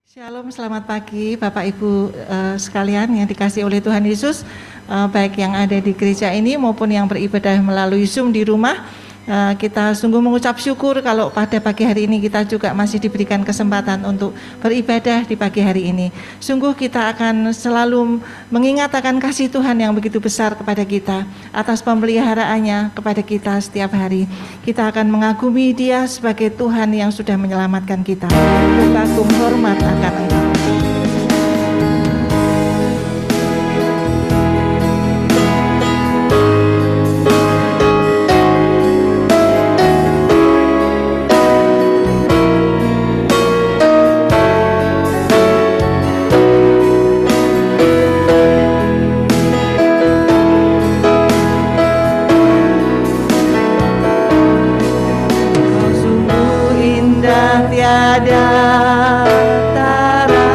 Shalom, selamat pagi Bapak Ibu sekalian yang dikasihi oleh Tuhan Yesus, baik yang ada di gereja ini maupun yang beribadah melalui Zoom di rumah. Kita sungguh mengucap syukur kalau pada pagi hari ini kita juga masih diberikan kesempatan untuk beribadah di pagi hari ini. Sungguh kita akan selalu mengingat akan kasih Tuhan yang begitu besar kepada kita, atas pemeliharaannya kepada kita setiap hari. Kita akan mengagumi Dia sebagai Tuhan yang sudah menyelamatkan kita. Kagum hormat akan Engkau. Tiada tara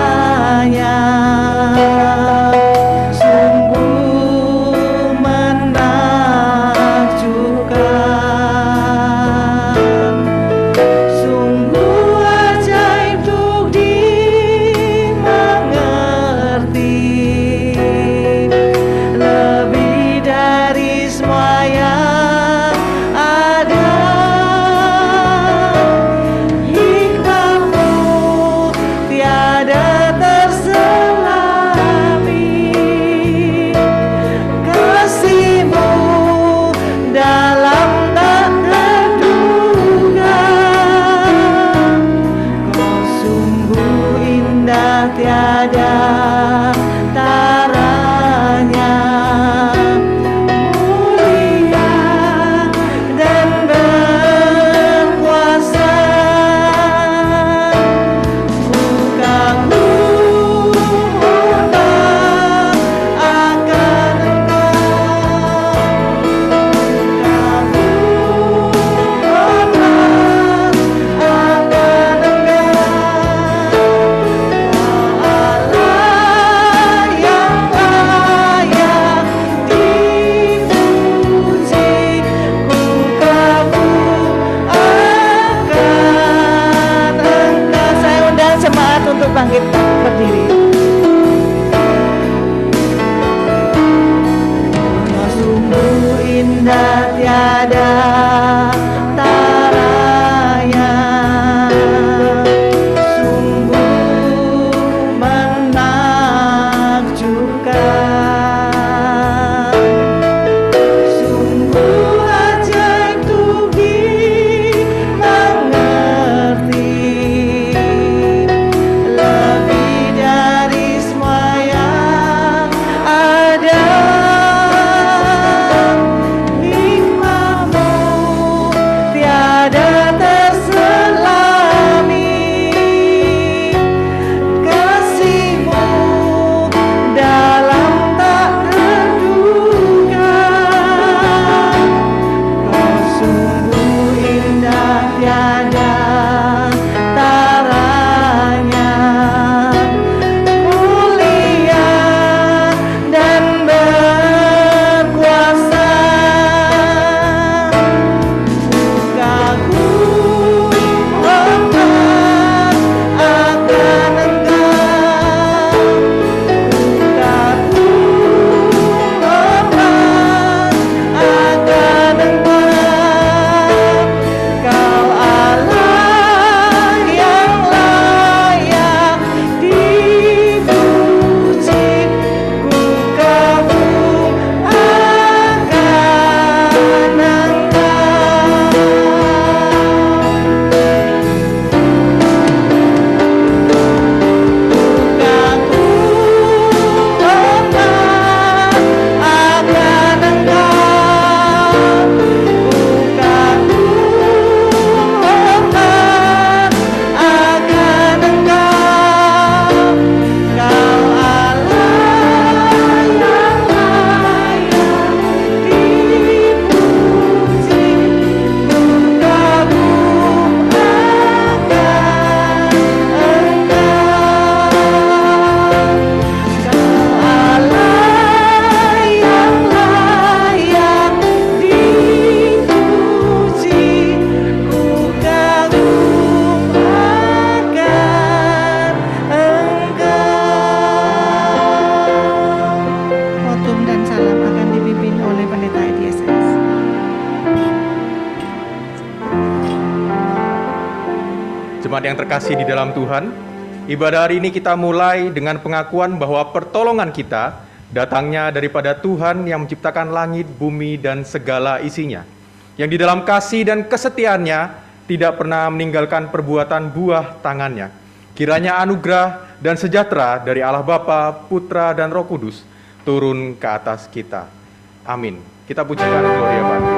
Jemaat yang terkasih di dalam Tuhan, ibadah hari ini kita mulai dengan pengakuan bahwa pertolongan kita datangnya daripada Tuhan yang menciptakan langit, bumi, dan segala isinya, yang di dalam kasih dan kesetiaannya tidak pernah meninggalkan perbuatan buah tangannya. Kiranya anugerah dan sejahtera dari Allah Bapa, Putra, dan Roh Kudus turun ke atas kita. Amin. Kita pujikan Gloria Patri.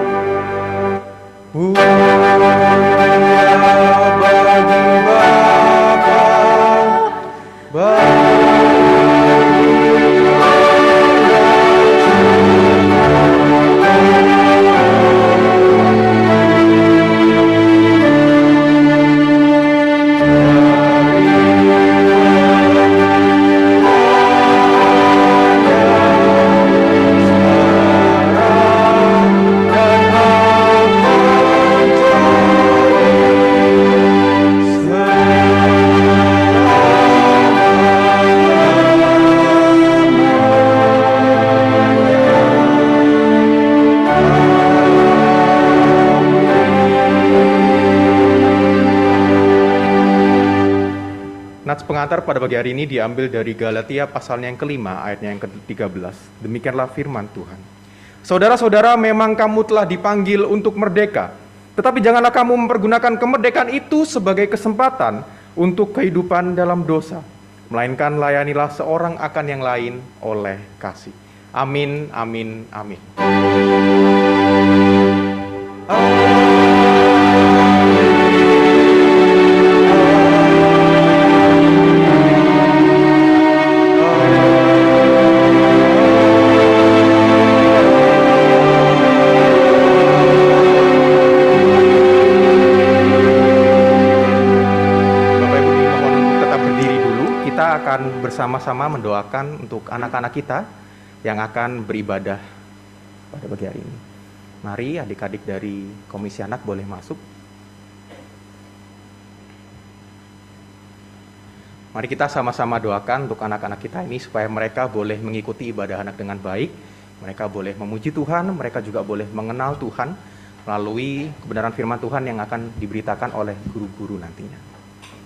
Pengantar pada pagi hari ini diambil dari Galatia pasalnya yang kelima, ayatnya yang ke-13. Demikianlah firman Tuhan. Saudara-saudara, memang kamu telah dipanggil untuk merdeka, tetapi janganlah kamu mempergunakan kemerdekaan itu sebagai kesempatan untuk kehidupan dalam dosa, melainkan layanilah seorang akan yang lain oleh kasih. Amin, amin, amin. Bersama-sama mendoakan untuk anak-anak kita yang akan beribadah pada pagi hari ini. Mari adik-adik dari Komisi Anak boleh masuk. Mari kita sama-sama doakan untuk anak-anak kita ini supaya mereka boleh mengikuti ibadah anak dengan baik. Mereka boleh memuji Tuhan, mereka juga boleh mengenal Tuhan melalui kebenaran firman Tuhan yang akan diberitakan oleh guru-guru nantinya.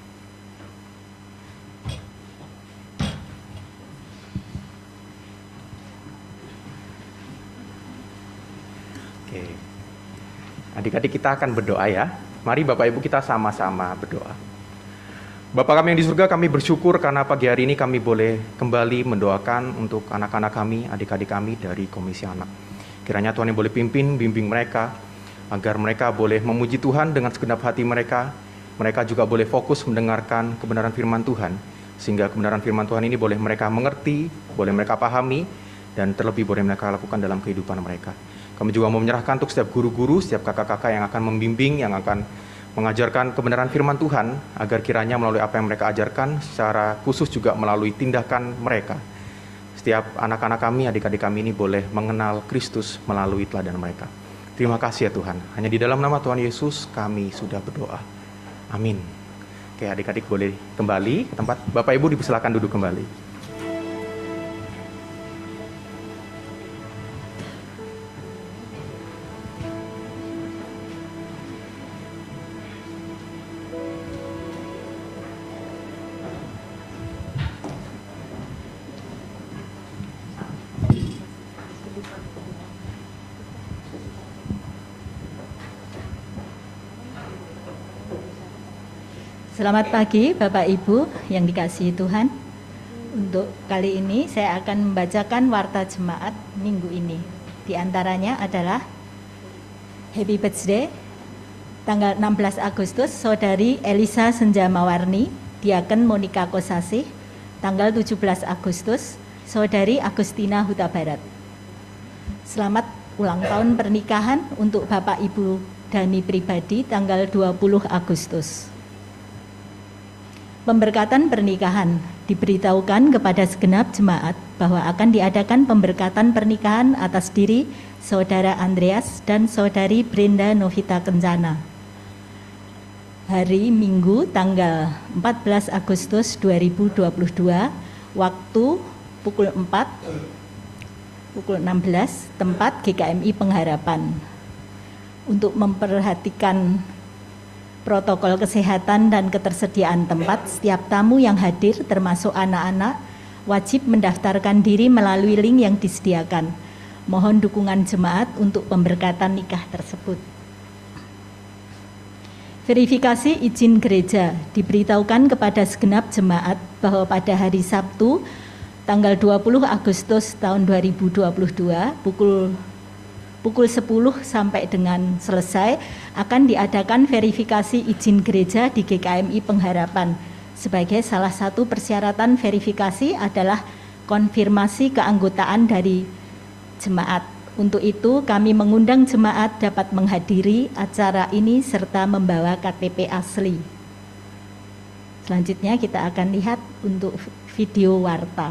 Adik-adik kita akan berdoa ya. Mari Bapak Ibu kita sama-sama berdoa. Bapa kami yang di surga, kami bersyukur karena pagi hari ini kami boleh kembali mendoakan untuk anak-anak kami, adik-adik kami dari Komisi Anak. Kiranya Tuhan yang boleh pimpin, bimbing mereka, agar mereka boleh memuji Tuhan dengan segenap hati mereka. Mereka juga boleh fokus mendengarkan kebenaran firman Tuhan, sehingga kebenaran firman Tuhan ini boleh mereka mengerti, boleh mereka pahami, dan terlebih boleh mereka lakukan dalam kehidupan mereka. Kami juga mau menyerahkan untuk setiap guru-guru, setiap kakak-kakak yang akan membimbing, yang akan mengajarkan kebenaran firman Tuhan, agar kiranya melalui apa yang mereka ajarkan, secara khusus juga melalui tindakan mereka, setiap anak-anak kami, adik-adik kami ini boleh mengenal Kristus melalui teladan mereka. Terima kasih ya Tuhan, hanya di dalam nama Tuhan Yesus kami sudah berdoa. Amin. Oke, adik-adik boleh kembali ke tempat. Bapak Ibu dipersilakan duduk kembali. Selamat pagi Bapak Ibu yang dikasihi Tuhan. Untuk kali ini saya akan membacakan warta jemaat minggu ini. Di antaranya adalah Happy Birthday tanggal 16 Agustus Saudari Elisa Senjamawarni, Diaken Monika Kosasih. Tanggal 17 Agustus Saudari Agustina Huta Barat. Selamat ulang tahun pernikahan untuk Bapak Ibu Dani pribadi tanggal 20 Agustus. Pemberkatan pernikahan diberitahukan kepada segenap jemaat bahwa akan diadakan pemberkatan pernikahan atas diri Saudara Andreas dan Saudari Brenda Novita Kencana. Hari Minggu tanggal 14 Agustus 2022, waktu pukul 4, pukul 16, tempat GKMI Pengharapan. Untuk memperhatikan protokol kesehatan dan ketersediaan tempat, setiap tamu yang hadir termasuk anak-anak wajib mendaftarkan diri melalui link yang disediakan. Mohon dukungan jemaat untuk pemberkatan nikah tersebut. Verifikasi izin gereja diberitahukan kepada segenap jemaat bahwa pada hari Sabtu tanggal 20 Agustus tahun 2022 pukul 10 sampai dengan selesai akan diadakan verifikasi izin gereja di GKMI Pengharapan. Sebagai salah satu persyaratan verifikasi adalah konfirmasi keanggotaan dari jemaat. Untuk itu kami mengundang jemaat dapat menghadiri acara ini serta membawa KTP asli. Selanjutnya kita akan lihat untuk video warta.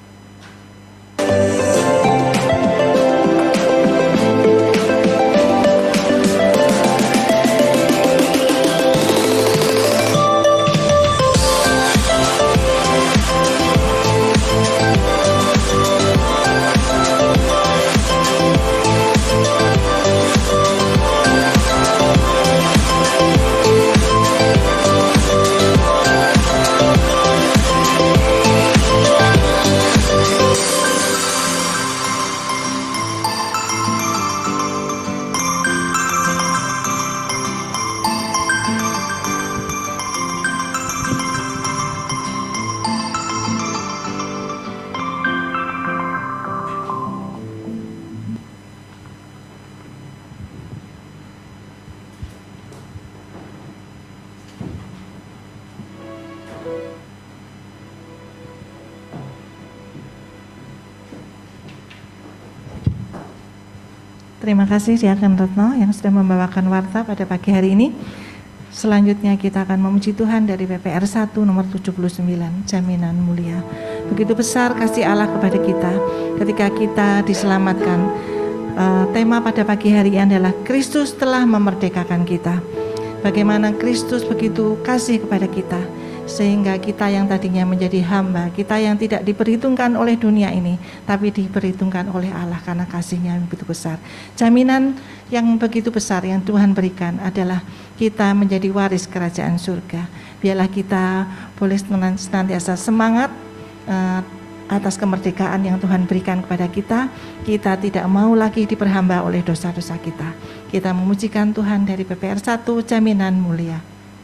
Terima kasih Diaken Retno yang sudah membawakan warta pada pagi hari ini. Selanjutnya kita akan memuji Tuhan dari PPR 1 nomor 79, Jaminan Mulia. Begitu besar kasih Allah kepada kita ketika kita diselamatkan. Tema pada pagi hari ini adalah Kristus telah memerdekakan kita. Bagaimana Kristus begitu kasih kepada kita, sehingga kita yang tadinya menjadi hamba, kita yang tidak diperhitungkan oleh dunia ini, tapi diperhitungkan oleh Allah karena kasih-Nya yang begitu besar. Jaminan yang begitu besar yang Tuhan berikan adalah kita menjadi waris kerajaan surga. Biarlah kita boleh senantiasa semangat atas kemerdekaan yang Tuhan berikan kepada kita. Kita tidak mau lagi diperhamba oleh dosa-dosa kita. Kita memujikan Tuhan dari PPR 1, Jaminan Mulia.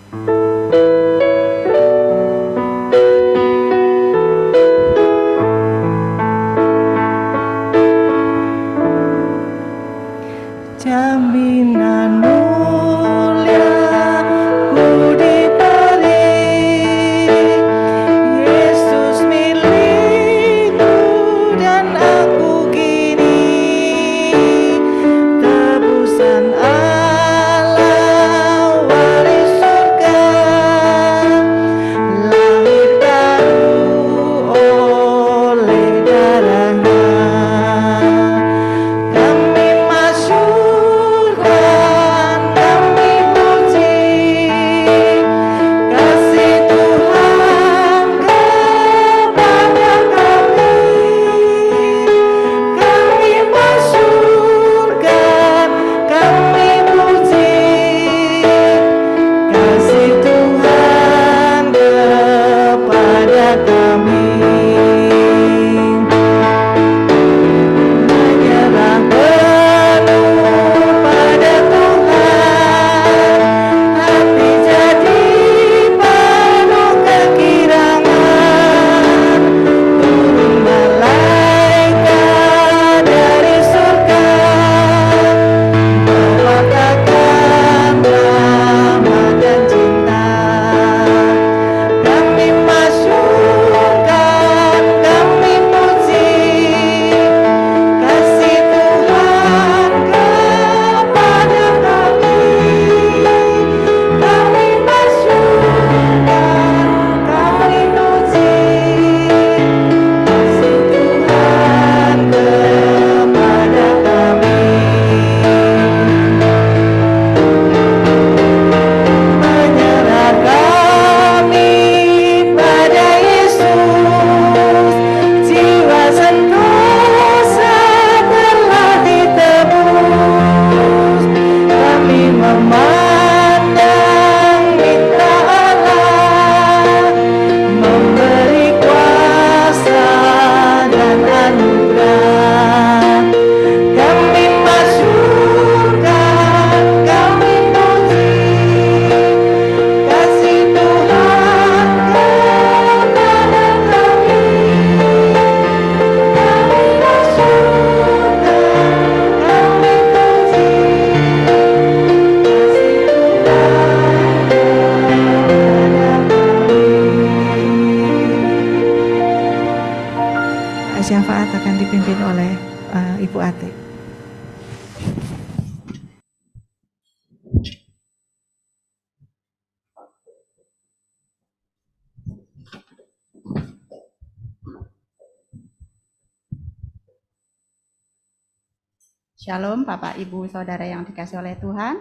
Jaminan mulia ku diberi, Yesus milikku dan aku kini, tebusan Allah waris surga. Shalom Bapak Ibu Saudara yang dikasih oleh Tuhan.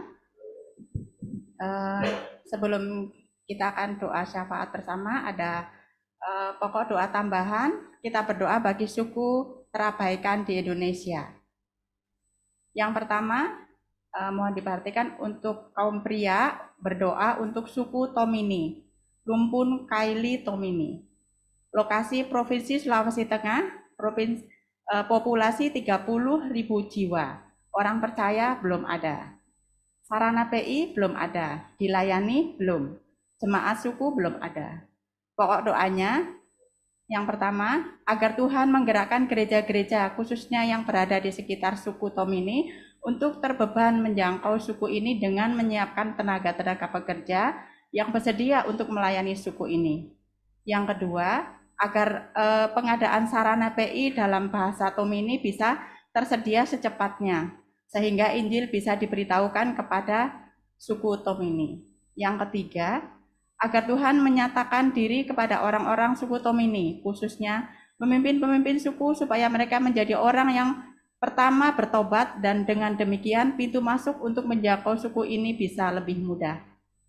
Sebelum kita akan doa syafaat bersama, ada pokok doa tambahan. Kita berdoa bagi suku terabaikan di Indonesia. Yang pertama, mohon diperhatikan untuk kaum pria, berdoa untuk suku Tomini, Lumpun Kaili Tomini. Lokasi Provinsi Sulawesi Tengah, populasi 30.000 jiwa. Orang percaya belum ada. Sarana PI belum ada. Dilayani belum. Jemaat suku belum ada. Pokok doanya yang pertama, agar Tuhan menggerakkan gereja-gereja khususnya yang berada di sekitar suku Tomini untuk terbeban menjangkau suku ini dengan menyiapkan tenaga-tenaga pekerja yang bersedia untuk melayani suku ini. Yang kedua, agar pengadaan sarana PI dalam bahasa Tomini bisa tersedia secepatnya, sehingga Injil bisa diberitahukan kepada suku Tomini. Yang ketiga, agar Tuhan menyatakan diri kepada orang-orang suku Tomini, khususnya pemimpin-pemimpin suku, supaya mereka menjadi orang yang pertama bertobat, dan dengan demikian pintu masuk untuk menjangkau suku ini bisa lebih mudah.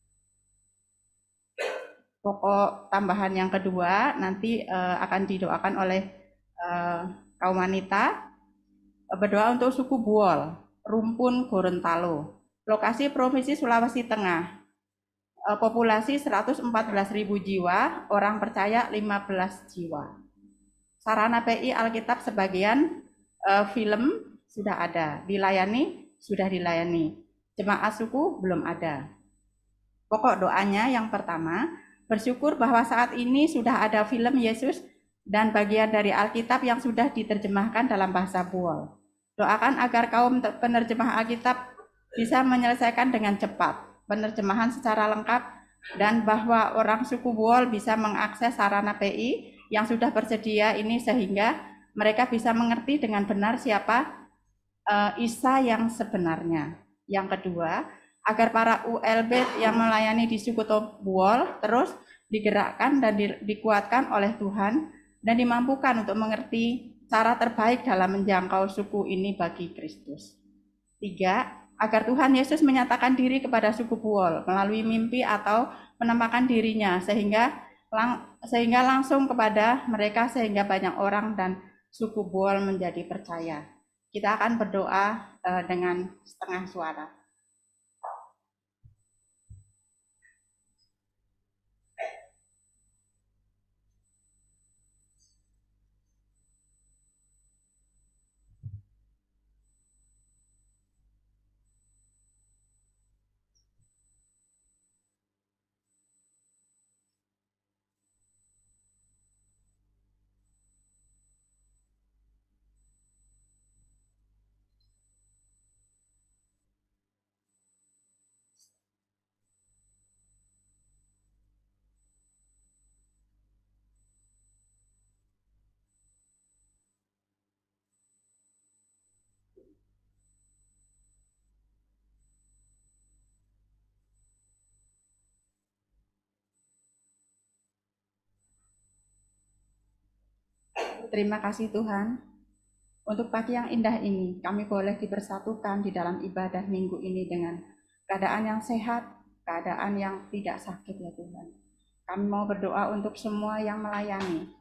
Pokok tambahan yang kedua nanti akan didoakan oleh kaum wanita. Berdoa untuk suku Buol, Rumpun Gorontalo. Lokasi Provinsi Sulawesi Tengah. Populasi 114.000 jiwa, orang percaya 15 jiwa. Sarana PI Alkitab sebagian, film sudah ada, sudah dilayani. Jemaat suku belum ada. Pokok doanya yang pertama, bersyukur bahwa saat ini sudah ada film Yesus dan bagian dari Alkitab yang sudah diterjemahkan dalam bahasa Buol. Doakan agar kaum penerjemah Alkitab bisa menyelesaikan dengan cepat penerjemahan secara lengkap, dan bahwa orang suku Buol bisa mengakses sarana PI yang sudah tersedia ini sehingga mereka bisa mengerti dengan benar siapa Isa yang sebenarnya. Yang kedua, agar para ULB yang melayani di suku Buol terus digerakkan dan dikuatkan oleh Tuhan dan dimampukan untuk mengerti cara terbaik dalam menjangkau suku ini bagi Kristus. 3, agar Tuhan Yesus menyatakan diri kepada suku Buol melalui mimpi atau penampakan dirinya sehingga langsung kepada mereka sehingga banyak orang dan suku Buol menjadi percaya. Kita akan berdoa dengan setengah suara. Terima kasih Tuhan, untuk pagi yang indah ini kami boleh dipersatukan di dalam ibadah minggu ini dengan keadaan yang sehat, keadaan yang tidak sakit ya Tuhan. Kami mau berdoa untuk semua yang melayani,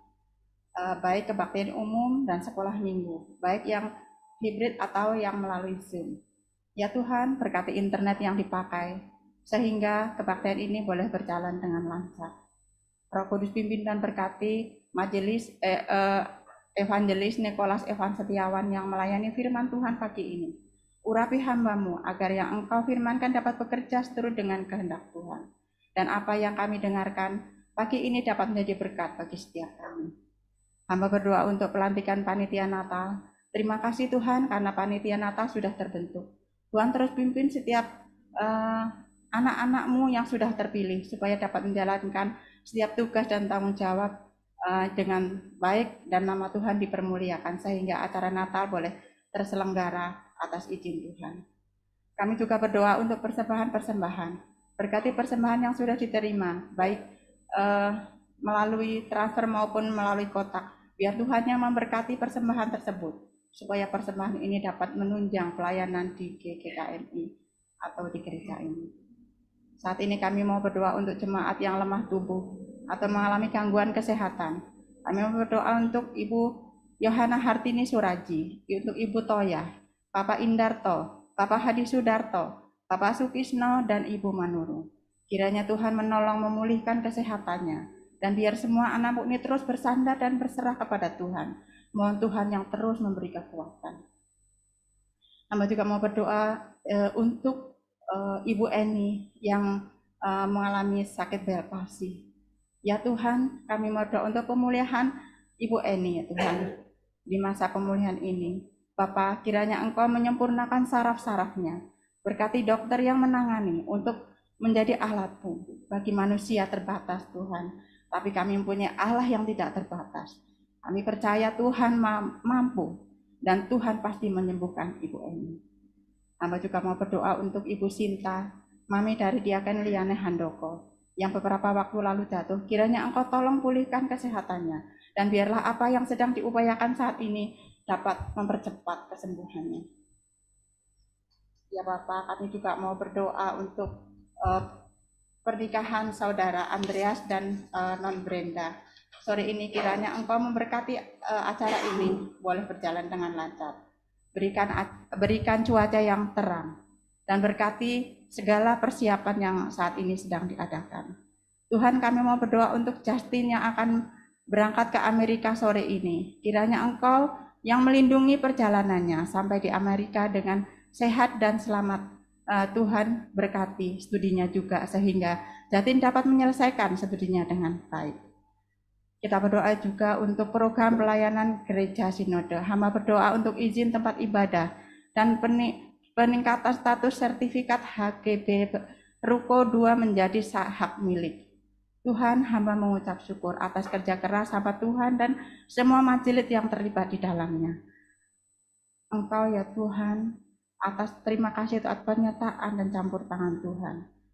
baik kebaktian umum dan sekolah minggu, baik yang hibrid atau yang melalui Zoom. Ya Tuhan, berkati internet yang dipakai, sehingga kebaktian ini boleh berjalan dengan lancar. Roh Kudus pimpin dan berkati majelis Evangelis Nikolas Evan Setiawan yang melayani firman Tuhan pagi ini. Urapi hamba-Mu agar yang Engkau firmankan dapat bekerja seturut dengan kehendak Tuhan. Dan apa yang kami dengarkan pagi ini dapat menjadi berkat bagi setiap kami. Hamba berdoa untuk pelantikan panitia Natal. Terima kasih Tuhan karena panitia Natal sudah terbentuk. Tuhan terus pimpin setiap anak-anak-Mu yang sudah terpilih supaya dapat menjalankan setiap tugas dan tanggung jawab dengan baik dan nama Tuhan dipermuliakan sehingga acara Natal boleh terselenggara atas izin Tuhan. Kami juga berdoa untuk persembahan-persembahan. Berkati persembahan yang sudah diterima, baik melalui transfer maupun melalui kotak. Biar Tuhan yang memberkati persembahan tersebut. supaya persembahan ini dapat menunjang pelayanan di GKMI atau di gereja ini. Saat ini kami mau berdoa untuk jemaat yang lemah tubuh atau mengalami gangguan kesehatan. Kami mau berdoa untuk Ibu Yohana Hartini Suraji, untuk Ibu Toya, Bapak Indarto, Bapak Hadi Sudarto, Bapak Sukisno, dan Ibu Manuru. Kiranya Tuhan menolong memulihkan kesehatannya, dan biar semua anak ini terus bersandar dan berserah kepada Tuhan. Mohon Tuhan yang terus memberi kekuatan. Hamba juga mau berdoa untuk Ibu Eni yang mengalami sakit bel palsi. Ya Tuhan, kami mau berdoa untuk pemulihan Ibu Eni, ya Tuhan, di masa pemulihan ini. Bapa, kiranya Engkau menyempurnakan saraf-sarafnya. Berkati dokter yang menangani untuk menjadi alat-Mu bagi manusia terbatas, Tuhan. Tapi kami mempunyai Allah yang tidak terbatas. Kami percaya Tuhan mampu dan Tuhan pasti menyembuhkan Ibu Eni. Hamba juga mau berdoa untuk Ibu Sinta, mami dari Diaken Liane Handoko, yang beberapa waktu lalu jatuh. Kiranya Engkau tolong pulihkan kesehatannya, dan biarlah apa yang sedang diupayakan saat ini dapat mempercepat kesembuhannya. Ya Bapak, kami juga mau berdoa untuk pernikahan saudara Andreas dan Non Brenda. Sore ini kiranya Engkau memberkati acara ini boleh berjalan dengan lancar. Berikan cuaca yang terang dan berkati segala persiapan yang saat ini sedang diadakan. Tuhan, kami mau berdoa untuk Justin yang akan berangkat ke Amerika sore ini. Kiranya Engkau yang melindungi perjalanannya sampai di Amerika dengan sehat dan selamat. Tuhan berkati studinya juga sehingga Justin dapat menyelesaikan studinya dengan baik. Kita berdoa juga untuk program pelayanan gereja sinode. Hamba berdoa untuk izin tempat ibadah dan peningkatan status sertifikat HGB Ruko 2 menjadi hak milik. Tuhan, hamba mengucap syukur atas kerja keras hamba Tuhan dan semua majelis yang terlibat di dalamnya. Engkau ya Tuhan, atas terima kasih atas penyertaan dan campur tangan Tuhan.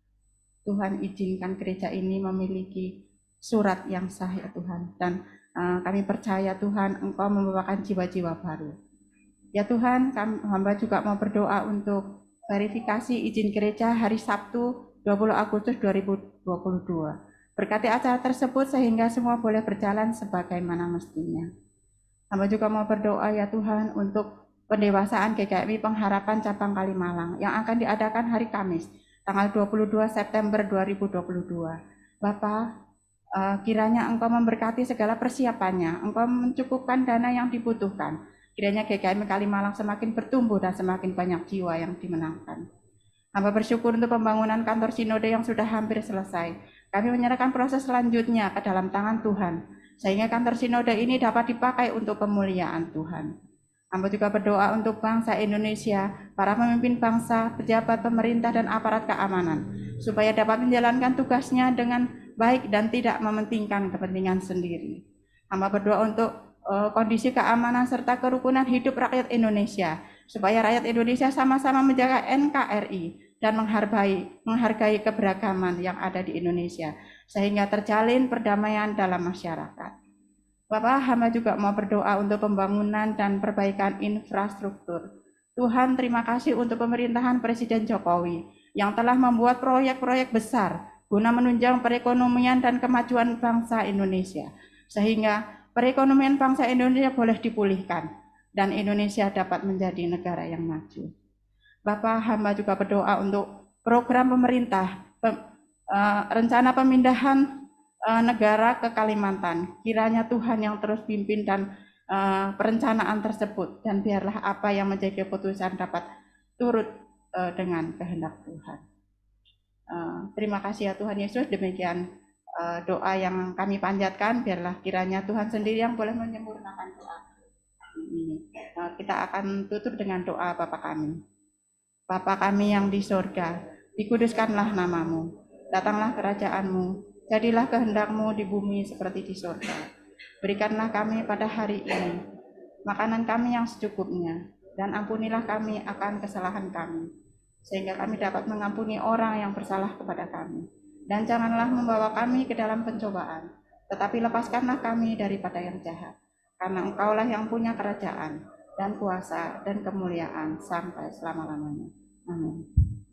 Tuhan izinkan gereja ini memiliki surat yang sah ya Tuhan. Dan kami percaya Tuhan Engkau membawakan jiwa-jiwa baru. Ya Tuhan, hamba juga mau berdoa untuk verifikasi izin gereja hari Sabtu 20 Agustus 2022. Berkati acara tersebut sehingga semua boleh berjalan sebagaimana mestinya. Hamba juga mau berdoa ya Tuhan untuk pendewasaan GKMI Pengharapan Cabang Kalimalang yang akan diadakan hari Kamis, tanggal 22 September 2022. Bapa, kiranya Engkau memberkati segala persiapannya, Engkau mencukupkan dana yang dibutuhkan. Kiranya GKMI Kalimalang semakin bertumbuh dan semakin banyak jiwa yang dimenangkan. Hamba bersyukur untuk pembangunan kantor sinode yang sudah hampir selesai. Kami menyerahkan proses selanjutnya ke dalam tangan Tuhan, sehingga kantor sinode ini dapat dipakai untuk pemuliaan Tuhan. Hamba juga berdoa untuk bangsa Indonesia, para pemimpin bangsa, pejabat pemerintah dan aparat keamanan, supaya dapat menjalankan tugasnya dengan baik dan tidak mementingkan kepentingan sendiri. Hamba berdoa untuk kondisi keamanan serta kerukunan hidup rakyat Indonesia, supaya rakyat Indonesia sama-sama menjaga NKRI dan menghargai keberagaman yang ada di Indonesia, sehingga terjalin perdamaian dalam masyarakat. Bapak, hamba juga mau berdoa untuk pembangunan dan perbaikan infrastruktur. Tuhan, terima kasih untuk pemerintahan Presiden Jokowi yang telah membuat proyek-proyek besar guna menunjang perekonomian dan kemajuan bangsa Indonesia, sehingga perekonomian bangsa Indonesia boleh dipulihkan dan Indonesia dapat menjadi negara yang maju. Bapak, hamba juga berdoa untuk program pemerintah, rencana pemindahan negara ke Kalimantan. Kiranya Tuhan yang terus pimpin dan perencanaan tersebut, dan biarlah apa yang menjadi keputusan dapat turut dengan kehendak Tuhan. Terima kasih ya Tuhan Yesus. Demikian doa yang kami panjatkan. Biarlah kiranya Tuhan sendiri yang boleh menyempurnakan doa ini. Kita akan tutup dengan doa Bapa kami. Bapa kami yang di sorga, dikuduskanlah namamu, datanglah kerajaanmu, jadilah kehendak-Mu di bumi seperti di surga. Berikanlah kami pada hari ini makanan kami yang secukupnya, dan ampunilah kami akan kesalahan kami, sehingga kami dapat mengampuni orang yang bersalah kepada kami. Dan janganlah membawa kami ke dalam pencobaan, tetapi lepaskanlah kami daripada yang jahat. Karena Engkaulah yang punya kerajaan, dan kuasa, dan kemuliaan sampai selama-lamanya. Amin.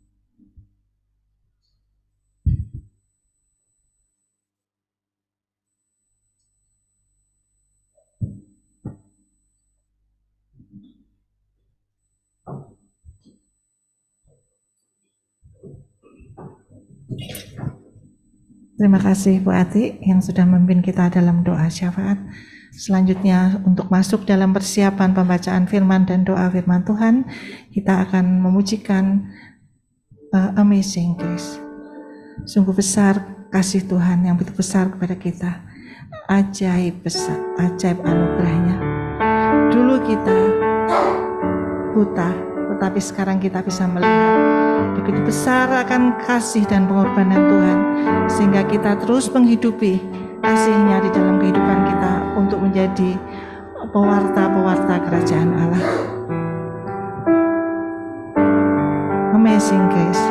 Terima kasih Bu Ati yang sudah memimpin kita dalam doa syafaat. Selanjutnya untuk masuk dalam persiapan pembacaan firman dan doa firman Tuhan, kita akan memujikan Amazing Grace. Sungguh besar kasih Tuhan yang begitu besar kepada kita. Ajaib besar, ajaib anugerahnya. Dulu kita buta, tetapi sekarang kita bisa melihat begitu besar akan kasih dan pengorbanan Tuhan, sehingga kita terus menghidupi kasih-Nya di dalam kehidupan kita untuk menjadi pewarta-pewarta kerajaan Allah. Amazing Grace.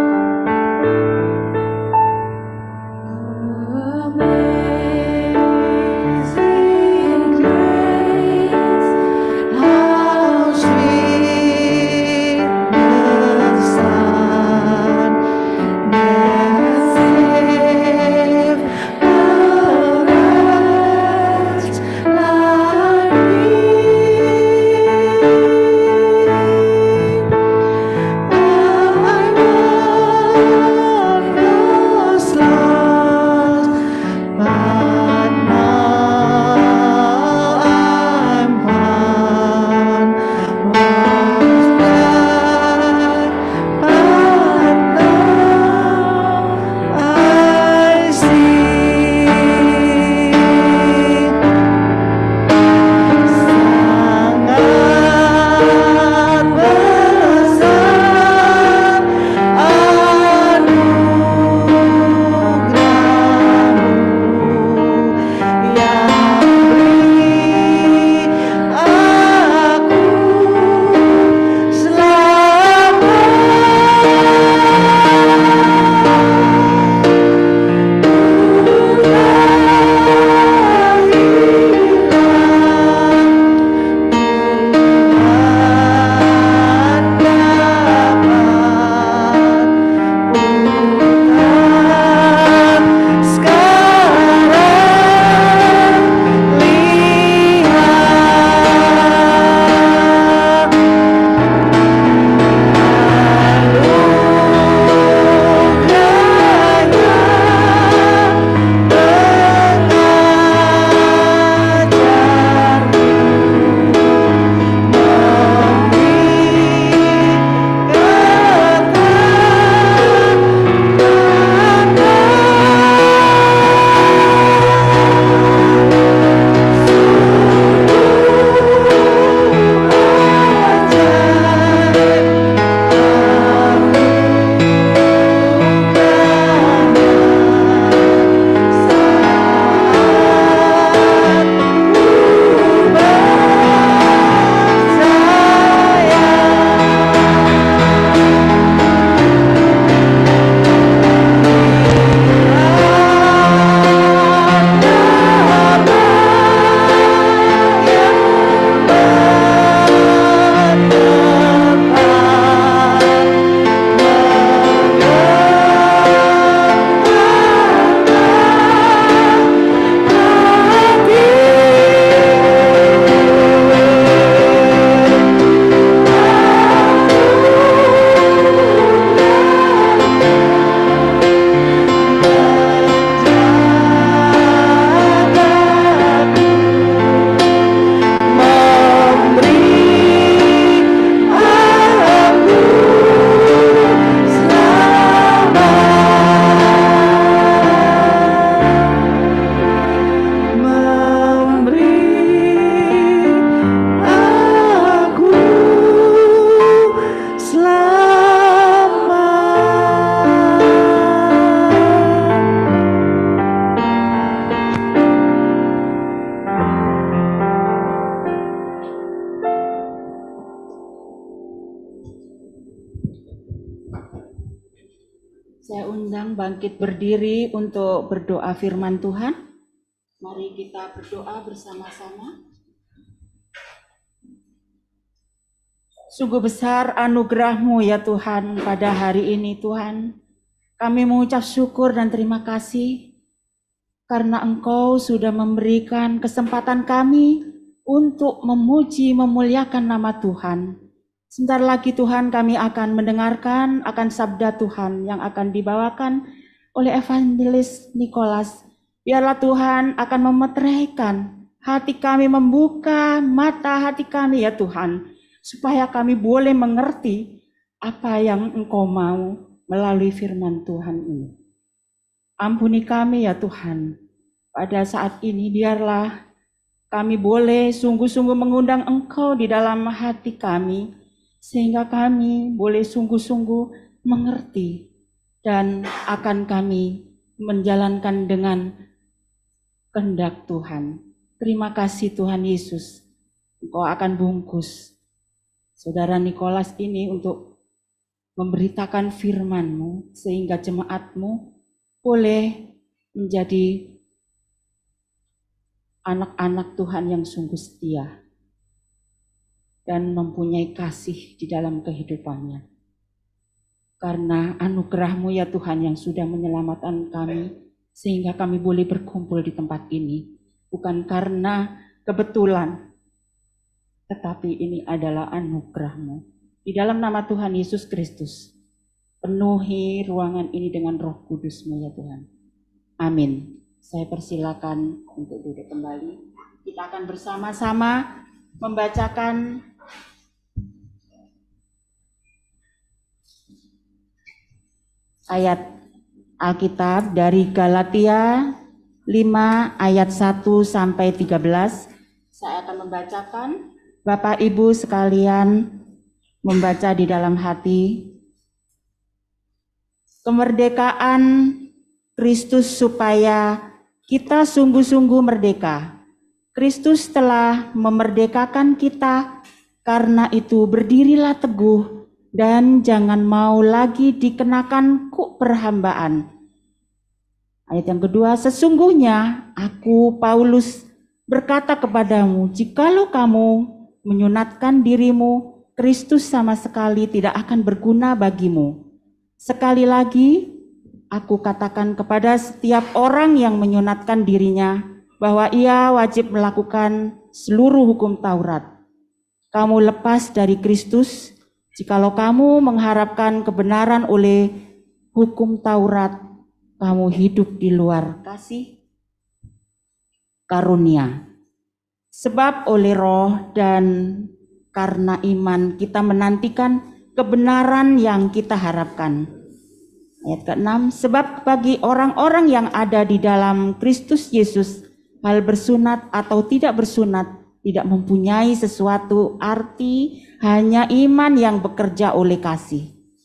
Saya undang bangkit berdiri untuk berdoa firman Tuhan. Mari kita berdoa bersama-sama. Sungguh besar anugerah-Mu ya Tuhan pada hari ini Tuhan. Kami mengucap syukur dan terima kasih karena Engkau sudah memberikan kesempatan kami untuk memuji, memuliakan nama Tuhan. Sebentar lagi Tuhan kami akan mendengarkan akan sabda Tuhan yang akan dibawakan oleh Evangelis Nikolas. Biarlah Tuhan akan memeteraikan hati kami, membuka mata hati kami ya Tuhan, supaya kami boleh mengerti apa yang Engkau mau melalui firman Tuhan ini. Ampuni kami ya Tuhan, pada saat ini biarlah kami boleh sungguh-sungguh mengundang Engkau di dalam hati kami, sehingga kami boleh sungguh-sungguh mengerti dan akan kami menjalankan dengan kehendak Tuhan. Terima kasih Tuhan Yesus, Engkau akan bungkus Saudara Nikolas ini untuk memberitakan firman-Mu, sehingga jemaat-Mu boleh menjadi anak-anak Tuhan yang sungguh setia dan mempunyai kasih di dalam kehidupannya. Karena anugerah-Mu ya Tuhan yang sudah menyelamatkan kami, sehingga kami boleh berkumpul di tempat ini. Bukan karena kebetulan, tetapi ini adalah anugerah-Mu. Di dalam nama Tuhan Yesus Kristus, penuhi ruangan ini dengan Roh Kudus-Mu ya Tuhan. Amin. Saya persilakan untuk duduk kembali. Kita akan bersama-sama membacakan ayat Alkitab dari Galatia 5 ayat 1 sampai 13. Saya akan membacakan, Bapak Ibu sekalian membaca di dalam hati. Kemerdekaan Kristus supaya kita sungguh-sungguh merdeka. Kristus telah memerdekakan kita, karena itu berdirilah teguh dan jangan mau lagi dikenakan kuk perhambaan. Ayat yang kedua, sesungguhnya aku Paulus berkata kepadamu, jikalau kamu menyunatkan dirimu, Kristus sama sekali tidak akan berguna bagimu. Sekali lagi, aku katakan kepada setiap orang yang menyunatkan dirinya bahwa ia wajib melakukan seluruh hukum Taurat. Kamu lepas dari Kristus jikalau kamu mengharapkan kebenaran oleh hukum Taurat, kamu hidup di luar kasih karunia. Sebab oleh Roh dan karena iman kita menantikan kebenaran yang kita harapkan. Ayat ke-6, sebab bagi orang-orang yang ada di dalam Kristus Yesus, hal bersunat atau tidak bersunat tidak mempunyai sesuatu arti, hanya iman yang bekerja oleh kasih.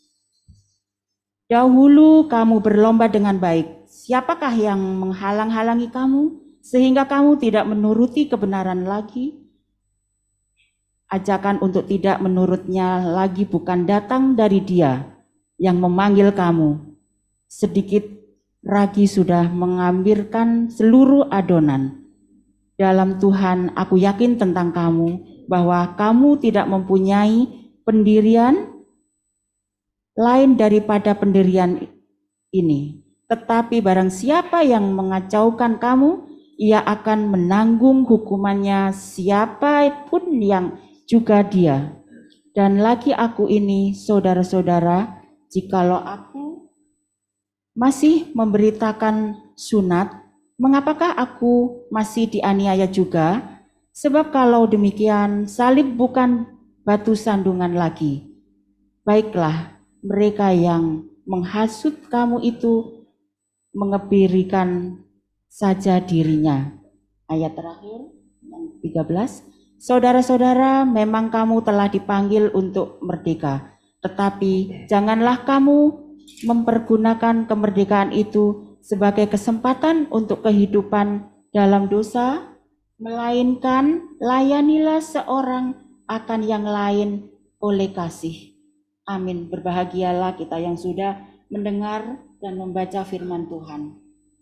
Dahulu kamu berlomba dengan baik. Siapakah yang menghalang-halangi kamu sehingga kamu tidak menuruti kebenaran lagi? Ajakan untuk tidak menurutnya lagi bukan datang dari Dia yang memanggil kamu. Sedikit lagi sudah mengambilkan seluruh adonan. Dalam Tuhan aku yakin tentang kamu bahwa kamu tidak mempunyai pendirian lain daripada pendirian ini. Tetapi barang siapa yang mengacaukan kamu, ia akan menanggung hukumannya, siapapun yang juga dia. Dan lagi aku ini, saudara-saudara, jikalau aku masih memberitakan sunat, mengapakah aku masih dianiaya juga? Sebab kalau demikian, salib bukan batu sandungan lagi. Baiklah, mereka yang menghasut kamu itu mengebirikan saja dirinya. Ayat terakhir, yang 13. Saudara-saudara, memang kamu telah dipanggil untuk merdeka. Tetapi janganlah kamu mempergunakan kemerdekaan itu sebagai kesempatan untuk kehidupan dalam dosa, melainkan layanilah seorang akan yang lain oleh kasih. Amin. Berbahagialah kita yang sudah mendengar dan membaca firman Tuhan.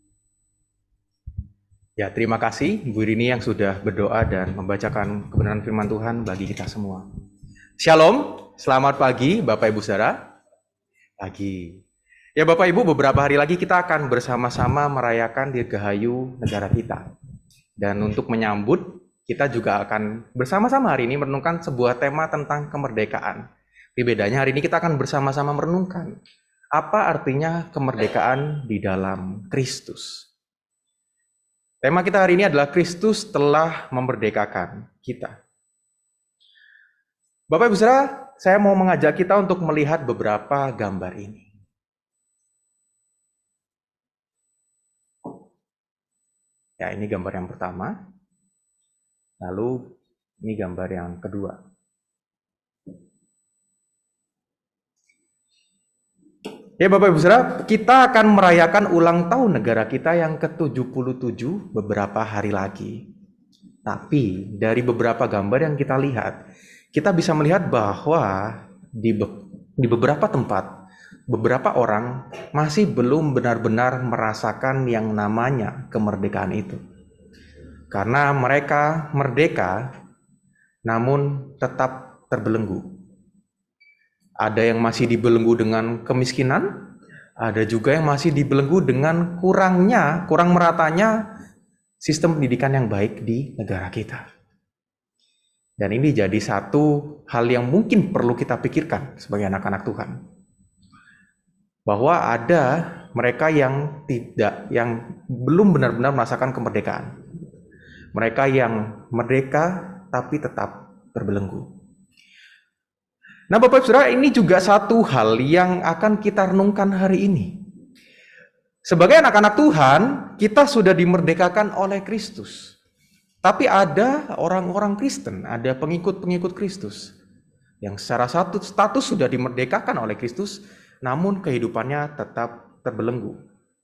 Ya, terima kasih Bu Rini yang sudah berdoa dan membacakan kebenaran firman Tuhan bagi kita semua. Shalom, selamat pagi Bapak Ibu Saudara. Pagi. Ya Bapak Ibu, beberapa hari lagi kita akan bersama-sama merayakan Dirgahayu negara kita. Dan untuk menyambut, kita juga akan bersama-sama hari ini merenungkan sebuah tema tentang kemerdekaan. Bedanya hari ini kita akan bersama-sama merenungkan apa artinya kemerdekaan di dalam Kristus. Tema kita hari ini adalah Kristus telah memerdekakan kita. Bapak Ibu Saudara, saya mau mengajak kita untuk melihat beberapa gambar ini. Ya, ini gambar yang pertama. Lalu ini gambar yang kedua. Ya Bapak Ibu Saudara, kita akan merayakan ulang tahun negara kita yang ke-77 beberapa hari lagi. Tapi dari beberapa gambar yang kita lihat, kita bisa melihat bahwa di beberapa tempat, beberapa orang masih belum benar-benar merasakan yang namanya kemerdekaan itu. Karena mereka merdeka, namun tetap terbelenggu. Ada yang masih dibelenggu dengan kemiskinan, ada juga yang masih dibelenggu dengan kurang meratanya sistem pendidikan yang baik di negara kita. Dan ini jadi satu hal yang mungkin perlu kita pikirkan sebagai anak-anak Tuhan. Bahwa ada mereka yang belum benar-benar merasakan kemerdekaan. Mereka yang merdeka tapi tetap terbelenggu. Nah Bapak Ibu Saudara, ini juga satu hal yang akan kita renungkan hari ini. Sebagai anak-anak Tuhan, kita sudah dimerdekakan oleh Kristus. Tapi ada orang-orang Kristen, ada pengikut-pengikut Kristus yang secara status sudah dimerdekakan oleh Kristus, namun kehidupannya tetap terbelenggu.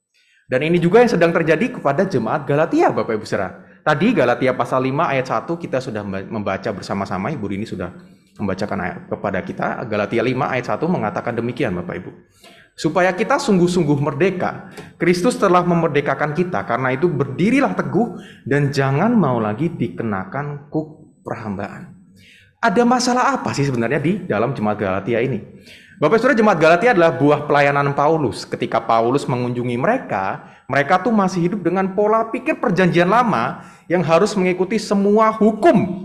Dan ini juga yang sedang terjadi kepada jemaat Galatia, Bapak Ibu Saudara. Tadi Galatia pasal 5 ayat 1 kita sudah membaca bersama-sama, Ibu Rini sudah membacakan ayat kepada kita. Galatia 5 ayat 1 mengatakan demikian Bapak Ibu. Supaya kita sungguh-sungguh merdeka, Kristus telah memerdekakan kita, karena itu berdirilah teguh dan jangan mau lagi dikenakan kuk perhambaan. Ada masalah apa sih sebenarnya di dalam jemaat Galatia ini? Bapak Saudara, jemaat Galatia adalah buah pelayanan Paulus. Ketika Paulus mengunjungi mereka tuh masih hidup dengan pola pikir perjanjian lama yang harus mengikuti semua hukum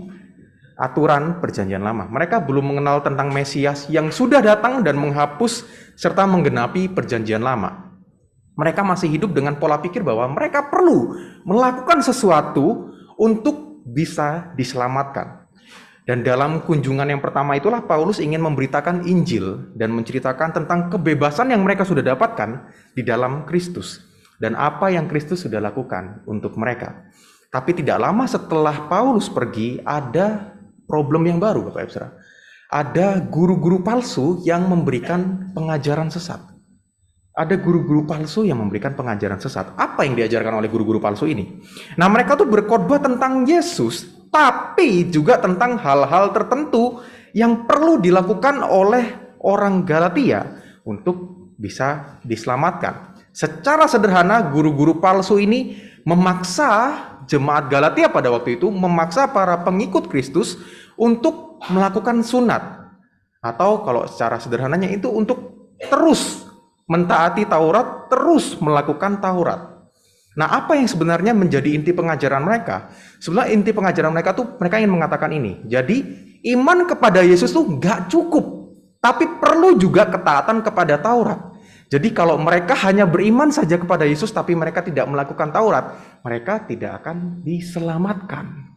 aturan perjanjian lama. Mereka belum mengenal tentang Mesias yang sudah datang dan menghapus serta menggenapi perjanjian lama. Mereka masih hidup dengan pola pikir bahwa mereka perlu melakukan sesuatu untuk bisa diselamatkan. Dan dalam kunjungan yang pertama itulah Paulus ingin memberitakan Injil dan menceritakan tentang kebebasan yang mereka sudah dapatkan di dalam Kristus dan apa yang Kristus sudah lakukan untuk mereka. Tapi tidak lama setelah Paulus pergi, ada problem yang baru Bapak Ibu Saudara. Ada guru-guru palsu yang memberikan pengajaran sesat. Ada guru-guru palsu yang memberikan pengajaran sesat. Apa yang diajarkan oleh guru-guru palsu ini? Nah, mereka tuh berkhotbah tentang Yesus, tapi juga tentang hal-hal tertentu yang perlu dilakukan oleh orang Galatia untuk bisa diselamatkan. Secara sederhana, guru-guru palsu ini memaksa jemaat Galatia pada waktu itu, memaksa para pengikut Kristus untuk melakukan sunat. Atau kalau secara sederhananya itu untuk terus mentaati Taurat, terus melakukan Taurat. Nah, apa yang sebenarnya menjadi inti pengajaran mereka? Sebenarnya inti pengajaran mereka tuh, mereka ingin mengatakan ini. Jadi, iman kepada Yesus tuh nggak cukup, tapi perlu juga ketaatan kepada Taurat. Jadi kalau mereka hanya beriman saja kepada Yesus tapi mereka tidak melakukan Taurat, mereka tidak akan diselamatkan.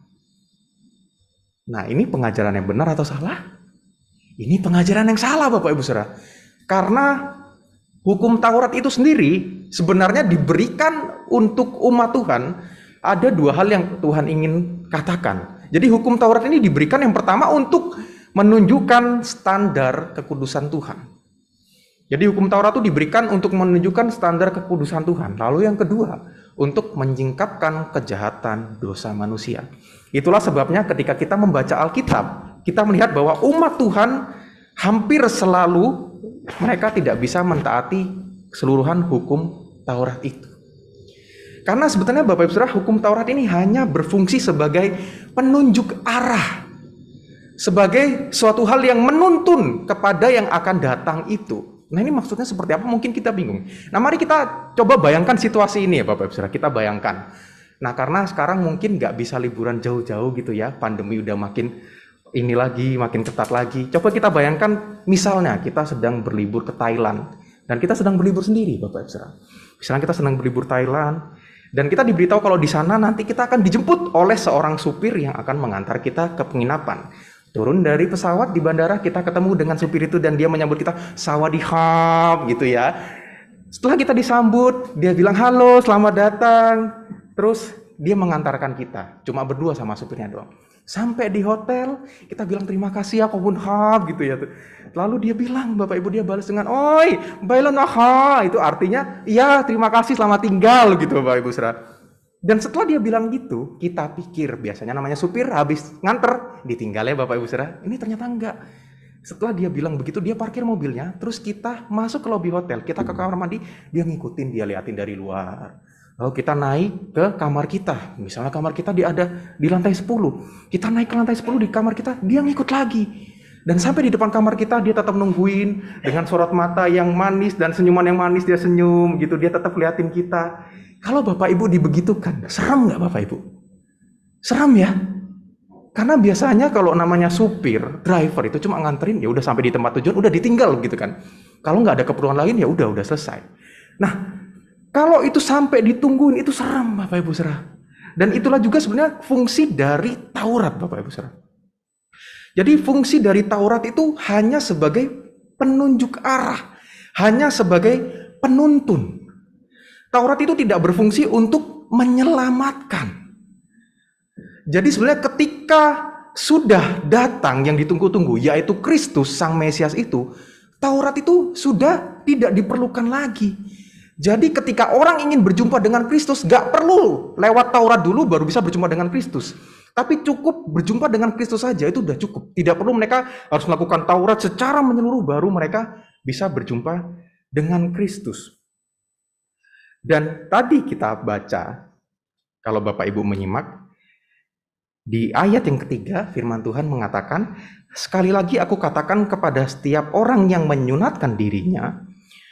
Nah, ini pengajaran yang benar atau salah? Ini pengajaran yang salah Bapak Ibu Saudara. Karena hukum Taurat itu sendiri sebenarnya diberikan untuk umat Tuhan. Ada dua hal yang Tuhan ingin katakan. Jadi hukum Taurat ini diberikan yang pertama untuk menunjukkan standar kekudusan Tuhan. Jadi hukum Taurat itu diberikan untuk menunjukkan standar kekudusan Tuhan. Lalu yang kedua, untuk menyingkapkan kejahatan dosa manusia. Itulah sebabnya ketika kita membaca Alkitab, kita melihat bahwa umat Tuhan hampir selalu mereka tidak bisa mentaati keseluruhan hukum Taurat itu. Karena sebetulnya Bapak Ibu Saudara, hukum Taurat ini hanya berfungsi sebagai penunjuk arah. sebagai suatu hal yang menuntun kepada yang akan datang itu. Nah, ini maksudnya seperti apa? Mungkin kita bingung. Nah, mari kita coba bayangkan situasi ini ya Bapak Ibu Saudara. Kita bayangkan. Nah, karena sekarang mungkin nggak bisa liburan jauh-jauh gitu ya. Pandemi udah makin ini lagi, makin ketat lagi. Coba kita bayangkan misalnya kita sedang berlibur ke Thailand. Dan kita sedang berlibur sendiri Bapak Ibu Saudara. Misalnya kita sedang berlibur Thailand. Dan kita diberitahu kalau di sana nanti kita akan dijemput oleh seorang supir yang akan mengantar kita ke penginapan. Turun dari pesawat di bandara, kita ketemu dengan supir itu dan dia menyambut kita, sawadihap gitu ya. Setelah kita disambut, dia bilang halo, selamat datang. Terus dia mengantarkan kita, cuma berdua sama supirnya doang. Sampai di hotel, kita bilang terima kasih ya Kohunhap gitu ya. Lalu dia bilang, Bapak Ibu, dia balas dengan oi, bailan aha. Itu artinya, iya terima kasih selamat tinggal gitu Bapak Ibu Saudara. Dan setelah dia bilang gitu, kita pikir biasanya namanya supir habis nganter, ditinggal ya Bapak Ibu Saudara. Ini ternyata enggak. Setelah dia bilang begitu, dia parkir mobilnya, terus kita masuk ke lobi hotel, kita ke kamar mandi, dia ngikutin, dia liatin dari luar. Lalu kita naik ke kamar kita, misalnya kamar kita ada di lantai 10, kita naik ke lantai 10 di kamar kita, dia ngikut lagi. Dan sampai di depan kamar kita, dia tetap nungguin dengan sorot mata yang manis dan senyuman yang manis, dia senyum gitu, dia tetap liatin kita. Kalau Bapak Ibu dibegitukan, seram nggak Bapak Ibu? Seram ya? Karena biasanya kalau namanya supir, driver itu cuma nganterin, ya udah sampai di tempat tujuan, udah ditinggal gitu kan. Kalau nggak ada keperluan lain, ya udah selesai. Nah, kalau itu sampai ditungguin, itu seram Bapak Ibu Saudara. Dan itulah juga sebenarnya fungsi dari Taurat Bapak Ibu Saudara. Jadi fungsi dari Taurat itu hanya sebagai penunjuk arah, hanya sebagai penuntun. Taurat itu tidak berfungsi untuk menyelamatkan. Jadi sebenarnya ketika sudah datang yang ditunggu-tunggu, yaitu Kristus Sang Mesias itu, Taurat itu sudah tidak diperlukan lagi. Jadi ketika orang ingin berjumpa dengan Kristus, gak perlu lewat Taurat dulu baru bisa berjumpa dengan Kristus. Tapi cukup berjumpa dengan Kristus saja, itu udah cukup. Tidak perlu mereka harus melakukan Taurat secara menyeluruh, baru mereka bisa berjumpa dengan Kristus. Dan tadi kita baca, kalau Bapak Ibu menyimak, di ayat yang ketiga firman Tuhan mengatakan, sekali lagi aku katakan kepada setiap orang yang menyunatkan dirinya,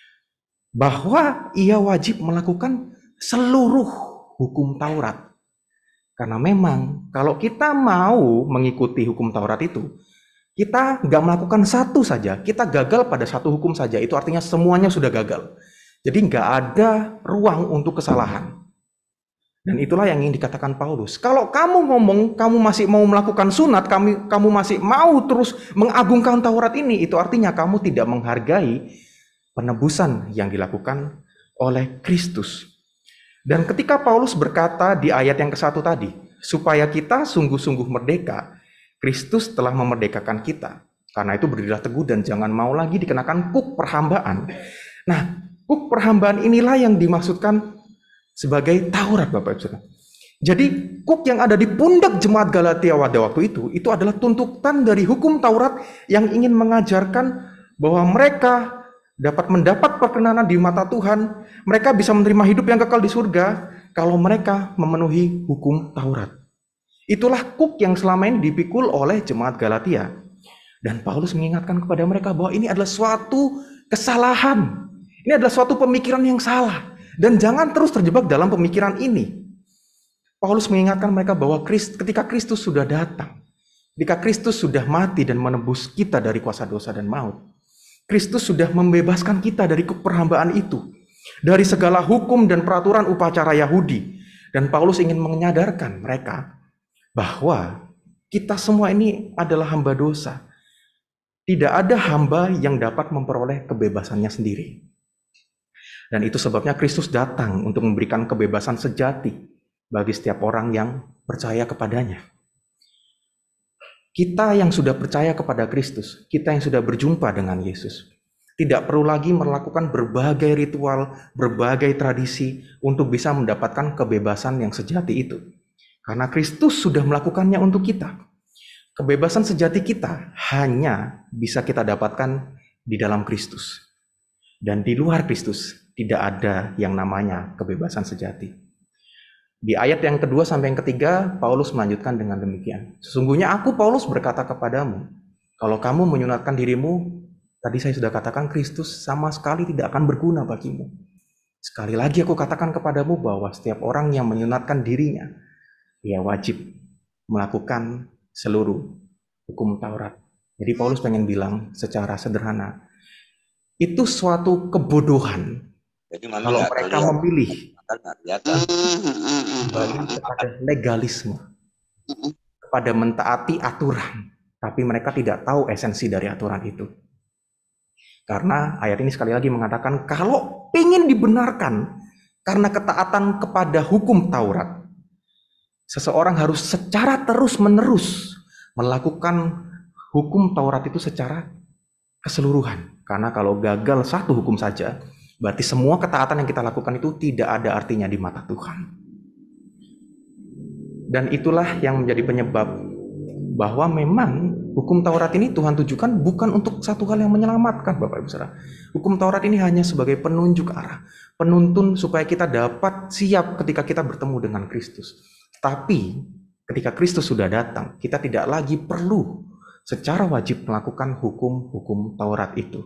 bahwa ia wajib melakukan seluruh hukum Taurat. Karena memang kalau kita mau mengikuti hukum Taurat itu, kita nggak melakukan satu saja, kita gagal pada satu hukum saja, itu artinya semuanya sudah gagal. Jadi nggak ada ruang untuk kesalahan. Dan itulah yang ingin dikatakan Paulus. Kalau kamu ngomong, kamu masih mau melakukan sunat, kamu masih mau terus mengagungkan Taurat ini, itu artinya kamu tidak menghargai penebusan yang dilakukan oleh Kristus. Dan ketika Paulus berkata di ayat yang ke-1 tadi, supaya kita sungguh-sungguh merdeka, Kristus telah memerdekakan kita. Karena itu berdirilah teguh dan jangan mau lagi dikenakan kuk perhambaan. Nah, kuk perhambaan inilah yang dimaksudkan sebagai Taurat Bapak Ibu Saudara. Jadi kuk yang ada di pundak jemaat Galatia pada waktu itu adalah tuntutan dari hukum Taurat yang ingin mengajarkan bahwa mereka dapat mendapat perkenanan di mata Tuhan, mereka bisa menerima hidup yang kekal di surga kalau mereka memenuhi hukum Taurat. Itulah kuk yang selama ini dipikul oleh jemaat Galatia. Dan Paulus mengingatkan kepada mereka bahwa ini adalah suatu kesalahan. Ini adalah suatu pemikiran yang salah. Dan jangan terus terjebak dalam pemikiran ini. Paulus mengingatkan mereka bahwa ketika Kristus sudah datang, ketika Kristus sudah mati dan menebus kita dari kuasa dosa dan maut, Kristus sudah membebaskan kita dari perhambaan itu, dari segala hukum dan peraturan upacara Yahudi. Dan Paulus ingin menyadarkan mereka bahwa kita semua ini adalah hamba dosa. Tidak ada hamba yang dapat memperoleh kebebasannya sendiri. Dan itu sebabnya Kristus datang untuk memberikan kebebasan sejati bagi setiap orang yang percaya kepadanya. Kita yang sudah percaya kepada Kristus, kita yang sudah berjumpa dengan Yesus, tidak perlu lagi melakukan berbagai ritual, berbagai tradisi untuk bisa mendapatkan kebebasan yang sejati itu. Karena Kristus sudah melakukannya untuk kita. Kebebasan sejati kita hanya bisa kita dapatkan di dalam Kristus. Dan di luar Kristus tidak ada yang namanya kebebasan sejati. Di ayat yang kedua sampai yang ketiga, Paulus melanjutkan dengan demikian. Sesungguhnya aku, Paulus, berkata kepadamu, kalau kamu menyunatkan dirimu, tadi saya sudah katakan Kristus sama sekali tidak akan berguna bagimu. Sekali lagi aku katakan kepadamu bahwa setiap orang yang menyunatkan dirinya, dia wajib melakukan seluruh hukum Taurat. Jadi Paulus pengen bilang secara sederhana, itu suatu kebodohan kalau mereka memilih kembali kepada legalisme, kepada mentaati aturan, tapi mereka tidak tahu esensi dari aturan itu. Karena ayat ini sekali lagi mengatakan kalau ingin dibenarkan karena ketaatan kepada hukum Taurat, seseorang harus secara terus-menerus melakukan hukum Taurat itu secara keseluruhan. Karena kalau gagal satu hukum saja, berarti semua ketaatan yang kita lakukan itu tidak ada artinya di mata Tuhan. Dan itulah yang menjadi penyebab bahwa memang hukum Taurat ini Tuhan tujukan bukan untuk satu hal yang menyelamatkan, Bapak Ibu Saudara. Hukum Taurat ini hanya sebagai penunjuk arah, penuntun supaya kita dapat siap ketika kita bertemu dengan Kristus. Tapi ketika Kristus sudah datang, kita tidak lagi perlu secara wajib melakukan hukum-hukum Taurat itu.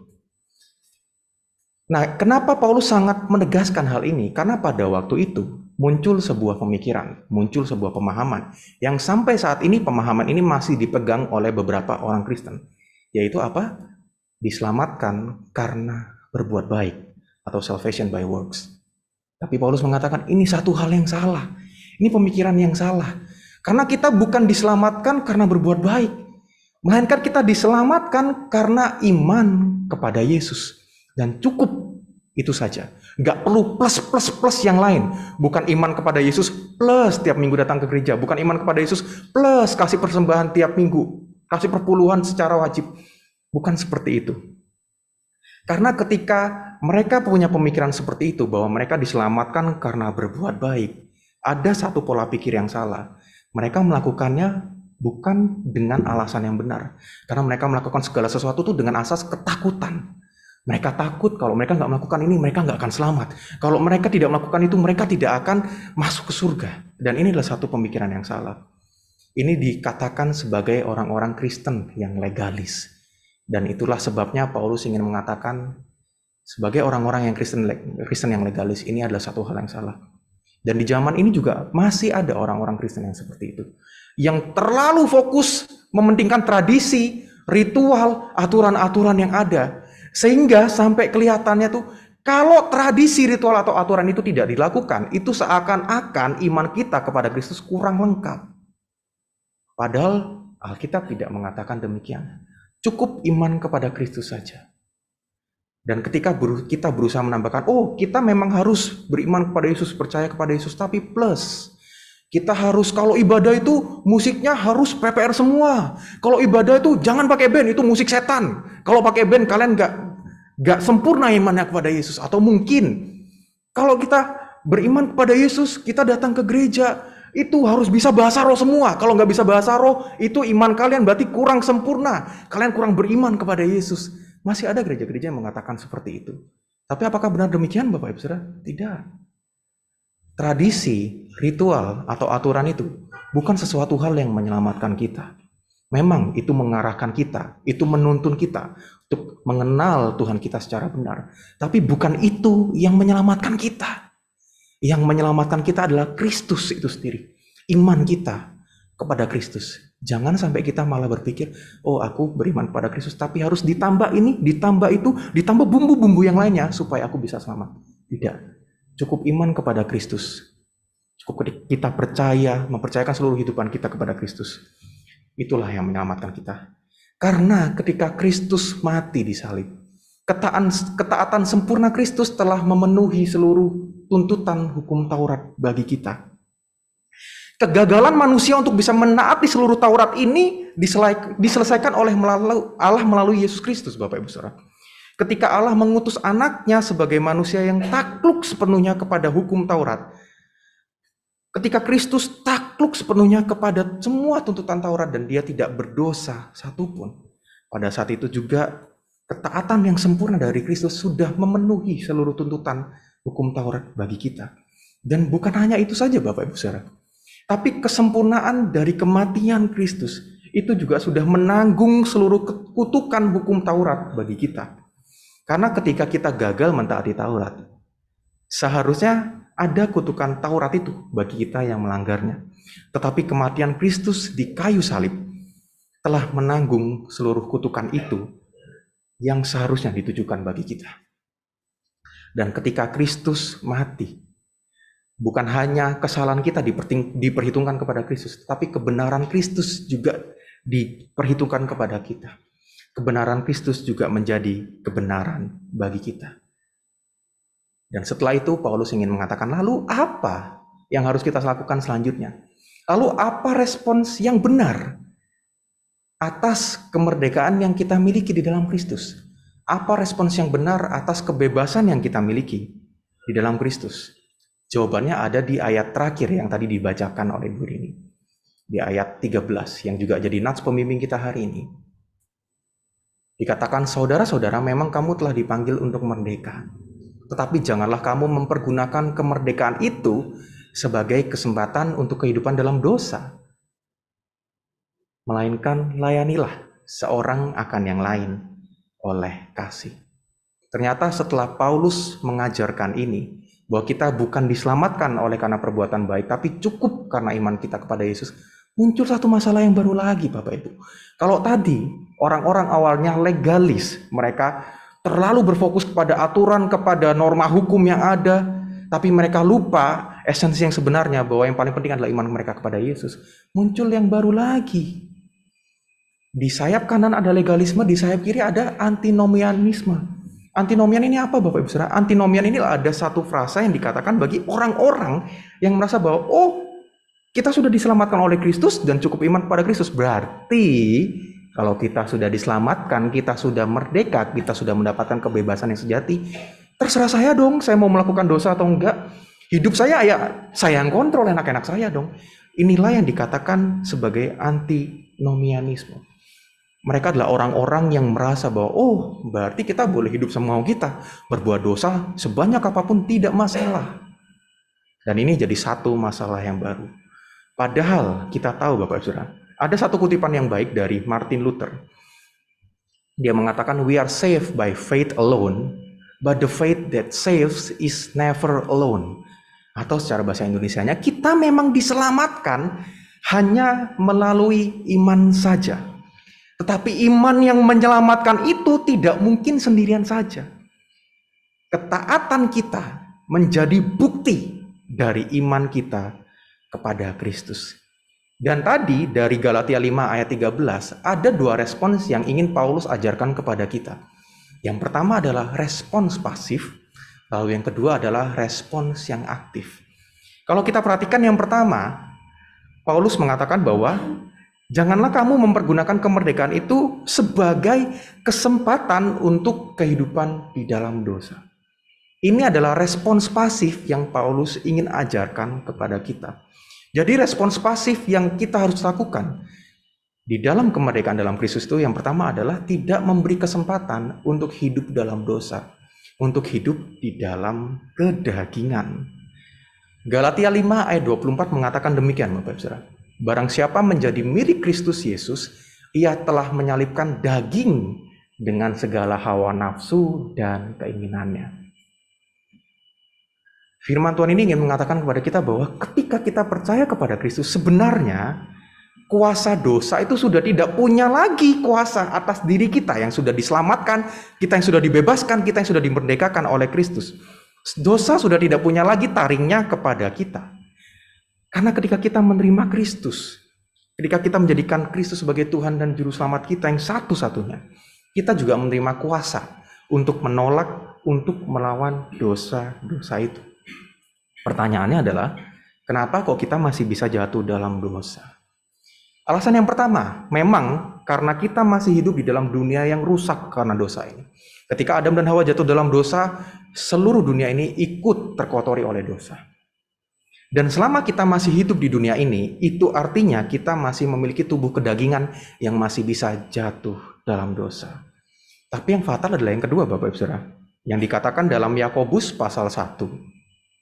Nah, kenapa Paulus sangat menegaskan hal ini? Karena pada waktu itu muncul sebuah pemikiran, muncul sebuah pemahaman yang sampai saat ini pemahaman ini masih dipegang oleh beberapa orang Kristen, yaitu apa? Diselamatkan karena berbuat baik atau salvation by works. Tapi Paulus mengatakan ini satu hal yang salah. Ini pemikiran yang salah. Karena kita bukan diselamatkan karena berbuat baik, melainkan kita diselamatkan karena iman kepada Yesus. Dan cukup itu saja. Nggak perlu plus yang lain. Bukan iman kepada Yesus plus tiap minggu datang ke gereja. Bukan iman kepada Yesus plus kasih persembahan tiap minggu. Kasih perpuluhan secara wajib. Bukan seperti itu. Karena ketika mereka punya pemikiran seperti itu, bahwa mereka diselamatkan karena berbuat baik, ada satu pola pikir yang salah. Mereka melakukannya bukan dengan alasan yang benar. Karena mereka melakukan segala sesuatu itu dengan asas ketakutan. Mereka takut kalau mereka nggak melakukan ini, mereka nggak akan selamat. Kalau mereka tidak melakukan itu, mereka tidak akan masuk ke surga. Dan ini adalah satu pemikiran yang salah. Ini dikatakan sebagai orang-orang Kristen yang legalis. Dan itulah sebabnya Paulus ingin mengatakan sebagai orang-orang yang Kristen yang legalis, ini adalah satu hal yang salah. Dan di zaman ini juga masih ada orang-orang Kristen yang seperti itu. Yang terlalu fokus mementingkan tradisi, ritual, aturan-aturan yang ada. Sehingga sampai kelihatannya tuh kalau tradisi, ritual atau aturan itu tidak dilakukan, itu seakan-akan iman kita kepada Kristus kurang lengkap. Padahal Alkitab tidak mengatakan demikian. Cukup iman kepada Kristus saja. Dan ketika kita berusaha menambahkan, oh kita memang harus beriman kepada Yesus, percaya kepada Yesus, tapi plus kita harus, kalau ibadah itu musiknya harus PPR semua. Kalau ibadah itu jangan pakai band, itu musik setan. Kalau pakai band kalian nggak sempurna imannya kepada Yesus. Atau mungkin kalau kita beriman kepada Yesus, kita datang ke gereja itu harus bisa bahasa roh semua. Kalau nggak bisa bahasa roh, itu iman kalian berarti kurang sempurna. Kalian kurang beriman kepada Yesus. Masih ada gereja-gereja yang mengatakan seperti itu. Tapi apakah benar demikian, Bapak Ibu Saudara? Tidak. Tradisi, ritual, atau aturan itu bukan sesuatu hal yang menyelamatkan kita. Memang itu mengarahkan kita, itu menuntun kita untuk mengenal Tuhan kita secara benar. Tapi bukan itu yang menyelamatkan kita. Yang menyelamatkan kita adalah Kristus itu sendiri. Iman kita kepada Kristus. Jangan sampai kita malah berpikir, oh aku beriman kepada Kristus, tapi harus ditambah ini, ditambah itu, ditambah bumbu-bumbu yang lainnya supaya aku bisa selamat. Tidak. Cukup iman kepada Kristus. Cukup kita mempercayakan seluruh kehidupan kita kepada Kristus. Itulah yang menyelamatkan kita. Karena ketika Kristus mati di salib, ketaatan sempurna Kristus telah memenuhi seluruh tuntutan hukum Taurat bagi kita. Kegagalan manusia untuk bisa menaati seluruh Taurat ini diselesaikan oleh Allah melalui Yesus Kristus, Bapak Ibu Saudara. Ketika Allah mengutus anaknya sebagai manusia yang takluk sepenuhnya kepada hukum Taurat. Ketika Kristus takluk sepenuhnya kepada semua tuntutan Taurat dan dia tidak berdosa satupun. Pada saat itu juga ketaatan yang sempurna dari Kristus sudah memenuhi seluruh tuntutan hukum Taurat bagi kita. Dan bukan hanya itu saja Bapak Ibu Saudara, tapi kesempurnaan dari kematian Kristus itu juga sudah menanggung seluruh kutukan hukum Taurat bagi kita. Karena ketika kita gagal mentaati Taurat, seharusnya ada kutukan Taurat itu bagi kita yang melanggarnya. Tetapi kematian Kristus di kayu salib telah menanggung seluruh kutukan itu yang seharusnya ditujukan bagi kita. Dan ketika Kristus mati, bukan hanya kesalahan kita diperhitungkan kepada Kristus, tapi kebenaran Kristus juga diperhitungkan kepada kita. Kebenaran Kristus juga menjadi kebenaran bagi kita. Dan setelah itu Paulus ingin mengatakan, lalu apa yang harus kita lakukan selanjutnya? Lalu apa respons yang benar atas kemerdekaan yang kita miliki di dalam Kristus? Apa respons yang benar atas kebebasan yang kita miliki di dalam Kristus? Jawabannya ada di ayat terakhir yang tadi dibacakan oleh Bu Rini. Di ayat 13 yang juga jadi nats pembimbing kita hari ini. Dikatakan, saudara-saudara, memang kamu telah dipanggil untuk merdeka. Tetapi janganlah kamu mempergunakan kemerdekaan itu sebagai kesempatan untuk kehidupan dalam dosa. Melainkan layanilah seorang akan yang lain oleh kasih. Ternyata setelah Paulus mengajarkan ini, bahwa kita bukan diselamatkan oleh karena perbuatan baik, tapi cukup karena iman kita kepada Yesus, muncul satu masalah yang baru lagi Bapak Ibu. Kalau tadi orang-orang awalnya legalis, mereka terlalu berfokus kepada aturan, kepada norma hukum yang ada, tapi mereka lupa esensi yang sebenarnya, bahwa yang paling penting adalah iman mereka kepada Yesus. Muncul yang baru lagi. Di sayap kanan ada legalisme, di sayap kiri ada antinomianisme. Antinomian ini apa Bapak Ibu Saudara? Antinomian ini ada satu frasa yang dikatakan bagi orang-orang yang merasa bahwa kita sudah diselamatkan oleh Kristus dan cukup iman kepada Kristus. Berarti kalau kita sudah diselamatkan, kita sudah merdeka, kita sudah mendapatkan kebebasan yang sejati, terserah saya dong, saya mau melakukan dosa atau enggak. Hidup saya ya saya yang kontrol, enak-enak saya dong. Inilah yang dikatakan sebagai antinomianisme. Mereka adalah orang-orang yang merasa bahwa berarti kita boleh hidup semau kita, berbuat dosa sebanyak apapun tidak masalah. Dan ini jadi satu masalah yang baru. Padahal kita tahu Bapak Ibu Saudara, ada satu kutipan yang baik dari Martin Luther. Dia mengatakan, we are saved by faith alone, but the faith that saves is never alone. Atau secara bahasa Indonesianya, kita memang diselamatkan hanya melalui iman saja. Tetapi iman yang menyelamatkan itu tidak mungkin sendirian saja. Ketaatan kita menjadi bukti dari iman kita kepada Kristus. Dan tadi dari Galatia 5 ayat 13 ada dua respons yang ingin Paulus ajarkan kepada kita. Yang pertama adalah respons pasif, lalu yang kedua adalah respons yang aktif. Kalau kita perhatikan yang pertama, Paulus mengatakan bahwa janganlah kamu mempergunakan kemerdekaan itu sebagai kesempatan untuk kehidupan di dalam dosa. Ini adalah respons pasif yang Paulus ingin ajarkan kepada kita. Jadi respons pasif yang kita harus lakukan di dalam kemerdekaan dalam Kristus itu yang pertama adalah tidak memberi kesempatan untuk hidup dalam dosa, untuk hidup di dalam kedagingan. Galatia 5 ayat 24 mengatakan demikian Bapak Ibu Saudara. Barang siapa menjadi milik Kristus Yesus, ia telah menyalibkan daging dengan segala hawa nafsu dan keinginannya. Firman Tuhan ini ingin mengatakan kepada kita bahwa ketika kita percaya kepada Kristus, sebenarnya kuasa dosa itu sudah tidak punya lagi kuasa atas diri kita yang sudah diselamatkan, kita yang sudah dibebaskan, kita yang sudah dimerdekakan oleh Kristus. Dosa sudah tidak punya lagi taringnya kepada kita. Karena ketika kita menerima Kristus, ketika kita menjadikan Kristus sebagai Tuhan dan Juru Selamat kita yang satu-satunya, kita juga menerima kuasa untuk menolak, untuk melawan dosa-dosa itu. Pertanyaannya adalah, kenapa kok kita masih bisa jatuh dalam dosa? Alasan yang pertama, memang karena kita masih hidup di dalam dunia yang rusak karena dosa ini. Ketika Adam dan Hawa jatuh dalam dosa, seluruh dunia ini ikut terkotori oleh dosa. Dan selama kita masih hidup di dunia ini, itu artinya kita masih memiliki tubuh kedagingan yang masih bisa jatuh dalam dosa. Tapi yang fatal adalah yang kedua Bapak Ibu Saudara, yang dikatakan dalam Yakobus pasal 1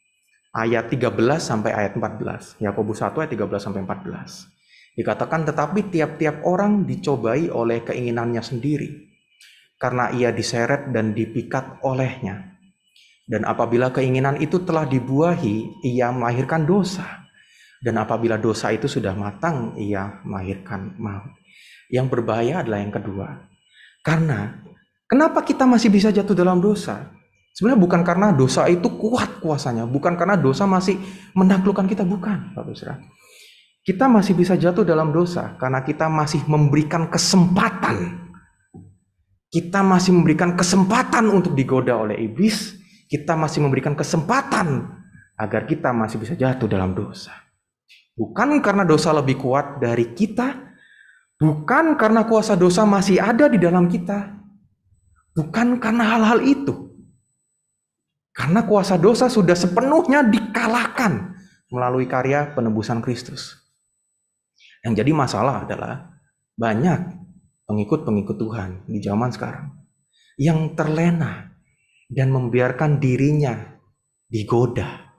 ayat 13 sampai ayat 14. Yakobus 1 ayat 13 sampai 14. Dikatakan, tetapi tiap-tiap orang dicobai oleh keinginannya sendiri, karena ia diseret dan dipikat olehnya. Dan apabila keinginan itu telah dibuahi, ia melahirkan dosa. Dan apabila dosa itu sudah matang, ia melahirkan maut. Yang berbahaya adalah yang kedua. Karena, kenapa kita masih bisa jatuh dalam dosa? Sebenarnya bukan karena dosa itu kuat kuasanya, bukan karena dosa masih menaklukkan kita, bukan, Bapak Saudara. Kita masih bisa jatuh dalam dosa karena kita masih memberikan kesempatan. Kita masih memberikan kesempatan untuk digoda oleh iblis. Kita masih memberikan kesempatan agar kita masih bisa jatuh dalam dosa. Bukan karena dosa lebih kuat dari kita, bukan karena kuasa dosa masih ada di dalam kita, bukan karena hal-hal itu. Karena kuasa dosa sudah sepenuhnya dikalahkan melalui karya penebusan Kristus. Yang jadi masalah adalah banyak pengikut-pengikut Tuhan di zaman sekarang yang terlena dan membiarkan dirinya digoda.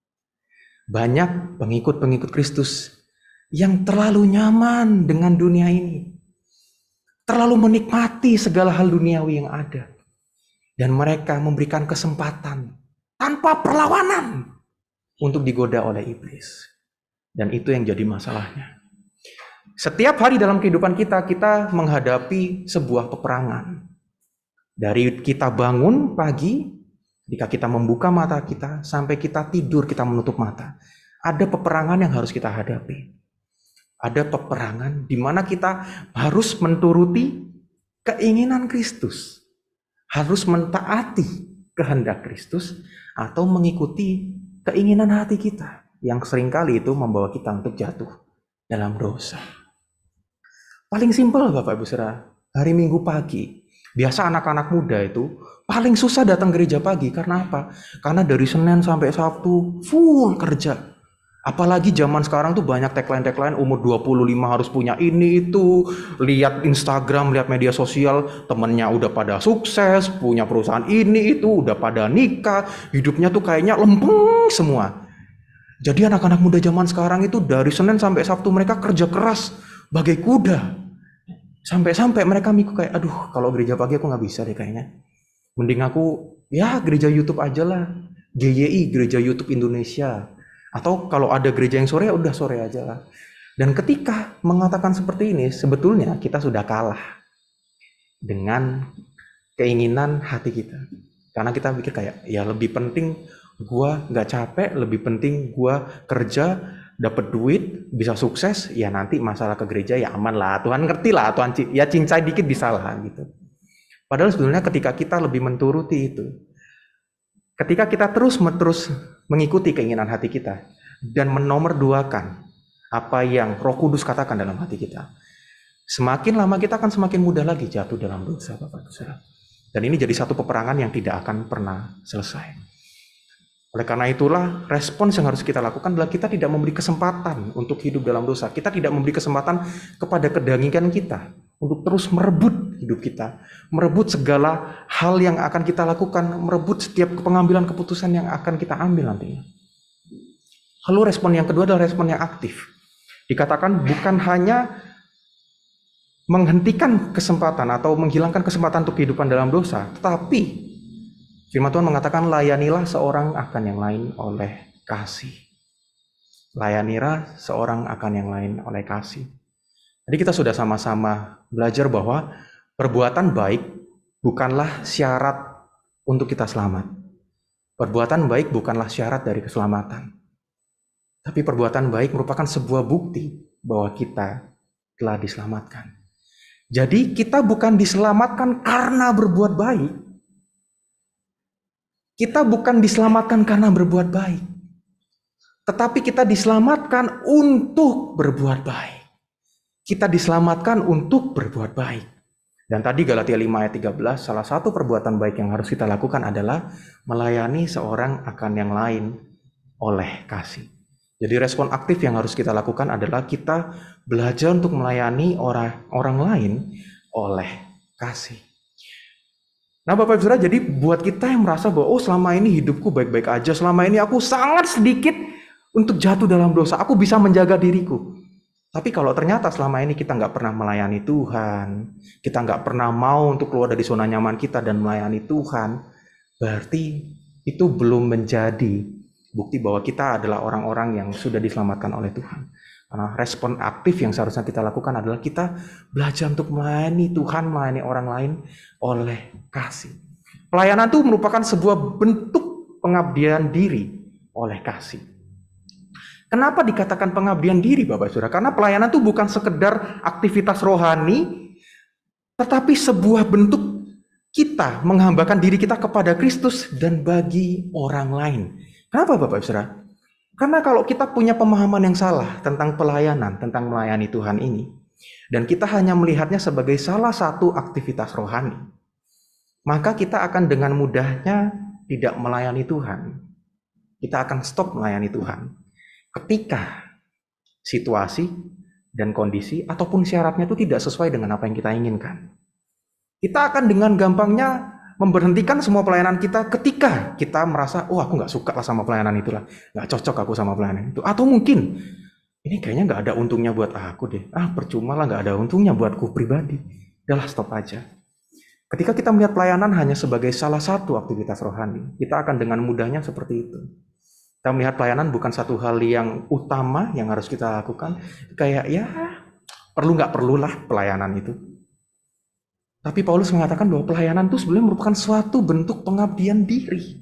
Banyak pengikut-pengikut Kristus yang terlalu nyaman dengan dunia ini, terlalu menikmati segala hal duniawi yang ada, dan mereka memberikan kesempatan tanpa perlawanan untuk digoda oleh iblis. Dan itu yang jadi masalahnya. Setiap hari dalam kehidupan kita menghadapi sebuah peperangan. Dari kita bangun pagi, ketika kita membuka mata kita, sampai kita tidur, kita menutup mata. Ada peperangan yang harus kita hadapi. Ada peperangan di mana kita harus menuruti keinginan Kristus. Harus mentaati kehendak Kristus atau mengikuti keinginan hati kita. Yang seringkali itu membawa kita untuk jatuh dalam dosa. Paling simpel Bapak Ibu Saudara, hari Minggu pagi. Biasa anak-anak muda itu paling susah datang gereja pagi. Karena apa? Karena dari Senin sampai Sabtu full kerja. Apalagi zaman sekarang tuh banyak tagline-tagline umur 25 harus punya ini itu. Lihat Instagram, lihat media sosial, temennya udah pada sukses, punya perusahaan ini itu, udah pada nikah. Hidupnya tuh kayaknya lempeng semua. Jadi anak-anak muda zaman sekarang itu dari Senin sampai Sabtu mereka kerja keras bagai kuda. Sampai-sampai mereka mikir kayak, aduh kalau gereja pagi aku gak bisa deh kayaknya. Mending aku ya gereja YouTube aja lah. GYI, Gereja YouTube Indonesia. Atau kalau ada gereja yang sore, ya udah sore aja lah. Dan ketika mengatakan seperti ini, sebetulnya kita sudah kalah dengan keinginan hati kita. Karena kita pikir kayak, ya lebih penting gua gak capek, lebih penting gua kerja, dapat duit, bisa sukses, ya nanti masalah ke gereja ya aman lah, Tuhan ngerti lah, Tuhan ya cincai dikit bisa lah gitu. Padahal sebetulnya ketika kita lebih menturuti itu, ketika kita terus mengikuti keinginan hati kita dan menomorduakan apa yang Roh Kudus katakan dalam hati kita, semakin lama kita akan semakin mudah lagi jatuh dalam dosa, Bapak Saudara. Dan ini jadi satu peperangan yang tidak akan pernah selesai. Oleh karena itulah respons yang harus kita lakukan adalah kita tidak memberi kesempatan untuk hidup dalam dosa. Kita tidak memberi kesempatan kepada kedagingan kita untuk terus merebut hidup kita. Merebut segala hal yang akan kita lakukan. Merebut setiap pengambilan keputusan yang akan kita ambil nantinya. Lalu respon yang kedua adalah respon yang aktif. Dikatakan bukan hanya menghentikan kesempatan atau menghilangkan kesempatan untuk kehidupan dalam dosa. Tetapi firman Tuhan mengatakan, layanilah seorang akan yang lain oleh kasih. Layanilah seorang akan yang lain oleh kasih. Jadi kita sudah sama-sama belajar bahwa perbuatan baik bukanlah syarat untuk kita selamat. Perbuatan baik bukanlah syarat dari keselamatan. Tapi perbuatan baik merupakan sebuah bukti bahwa kita telah diselamatkan. Jadi kita bukan diselamatkan karena berbuat baik. Kita bukan diselamatkan karena berbuat baik, tetapi kita diselamatkan untuk berbuat baik. Kita diselamatkan untuk berbuat baik. Dan tadi Galatia 5 ayat 13, salah satu perbuatan baik yang harus kita lakukan adalah melayani seorang akan yang lain oleh kasih. Jadi respon aktif yang harus kita lakukan adalah kita belajar untuk melayani orang lain oleh kasih. Nah Bapak Ibu Saudara, jadi buat kita yang merasa bahwa selama ini hidupku baik-baik aja, selama ini aku sangat sedikit untuk jatuh dalam dosa, aku bisa menjaga diriku. Tapi kalau ternyata selama ini kita nggak pernah melayani Tuhan, kita nggak pernah mau untuk keluar dari zona nyaman kita dan melayani Tuhan, berarti itu belum menjadi bukti bahwa kita adalah orang-orang yang sudah diselamatkan oleh Tuhan. Karena respon aktif yang seharusnya kita lakukan adalah kita belajar untuk melayani Tuhan, melayani orang lain oleh kasih. Pelayanan itu merupakan sebuah bentuk pengabdian diri oleh kasih. Kenapa dikatakan pengabdian diri, Bapak Saudara? Karena pelayanan itu bukan sekedar aktivitas rohani, tetapi sebuah bentuk kita menghambakan diri kita kepada Kristus dan bagi orang lain. Kenapa Bapak Saudara? Karena kalau kita punya pemahaman yang salah tentang pelayanan, tentang melayani Tuhan ini, dan kita hanya melihatnya sebagai salah satu aktivitas rohani, maka kita akan dengan mudahnya tidak melayani Tuhan. Kita akan stop melayani Tuhan ketika situasi dan kondisi ataupun syaratnya itu tidak sesuai dengan apa yang kita inginkan. Kita akan dengan gampangnya memberhentikan semua pelayanan kita ketika kita merasa, aku nggak suka lah sama pelayanan itulah, nggak cocok aku sama pelayanan itu. Atau mungkin, ini kayaknya nggak ada untungnya buat aku deh, percuma lah, nggak ada untungnya buatku pribadi. Udahlah, stop aja. Ketika kita melihat pelayanan hanya sebagai salah satu aktivitas rohani, kita akan dengan mudahnya seperti itu. Kita melihat pelayanan bukan satu hal yang utama yang harus kita lakukan, kayak perlu nggak perlulah pelayanan itu. Tapi Paulus mengatakan bahwa pelayanan itu sebenarnya merupakan suatu bentuk pengabdian diri.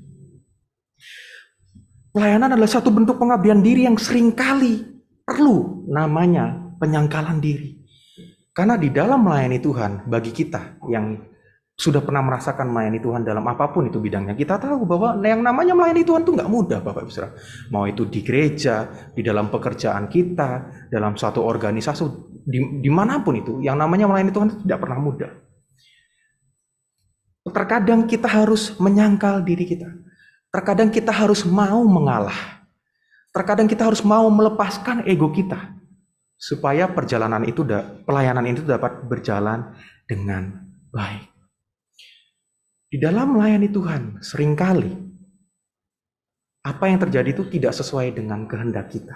Pelayanan adalah satu bentuk pengabdian diri yang seringkali perlu namanya penyangkalan diri. Karena di dalam melayani Tuhan, bagi kita yang sudah pernah merasakan melayani Tuhan dalam apapun itu bidangnya, kita tahu bahwa yang namanya melayani Tuhan itu nggak mudah, Bapak Ibu Saudara. Mau itu di gereja, di dalam pekerjaan kita, dalam suatu organisasi, dimanapun itu, yang namanya melayani Tuhan itu tidak pernah mudah. Terkadang kita harus menyangkal diri kita. Terkadang kita harus mau mengalah. Terkadang kita harus mau melepaskan ego kita. Supaya pelayanan itu dapat berjalan dengan baik. Di dalam melayani Tuhan, seringkali apa yang terjadi itu tidak sesuai dengan kehendak kita.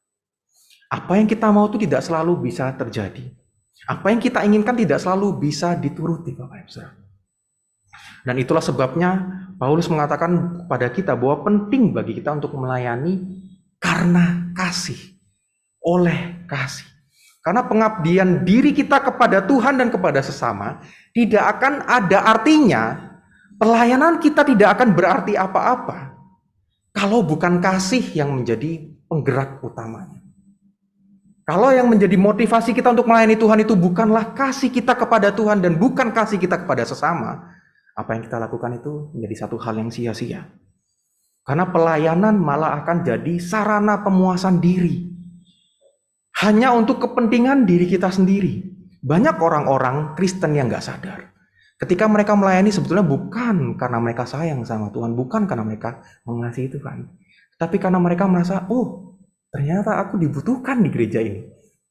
Apa yang kita mau itu tidak selalu bisa terjadi. Apa yang kita inginkan tidak selalu bisa dituruti, Bapak Ibu Saudara. Dan itulah sebabnya Paulus mengatakan kepada kita bahwa penting bagi kita untuk melayani karena kasih, oleh kasih. Karena pengabdian diri kita kepada Tuhan dan kepada sesama tidak akan ada artinya, pelayanan kita tidak akan berarti apa-apa kalau bukan kasih yang menjadi penggerak utamanya. Kalau yang menjadi motivasi kita untuk melayani Tuhan itu bukanlah kasih kita kepada Tuhan dan bukan kasih kita kepada sesama, apa yang kita lakukan itu menjadi satu hal yang sia-sia. Karena pelayanan malah akan jadi sarana pemuasan diri. Hanya untuk kepentingan diri kita sendiri. Banyak orang-orang Kristen yang gak sadar. Ketika mereka melayani sebetulnya bukan karena mereka sayang sama Tuhan. Bukan karena mereka mengasihi Tuhan. Tapi karena mereka merasa, ternyata aku dibutuhkan di gereja ini.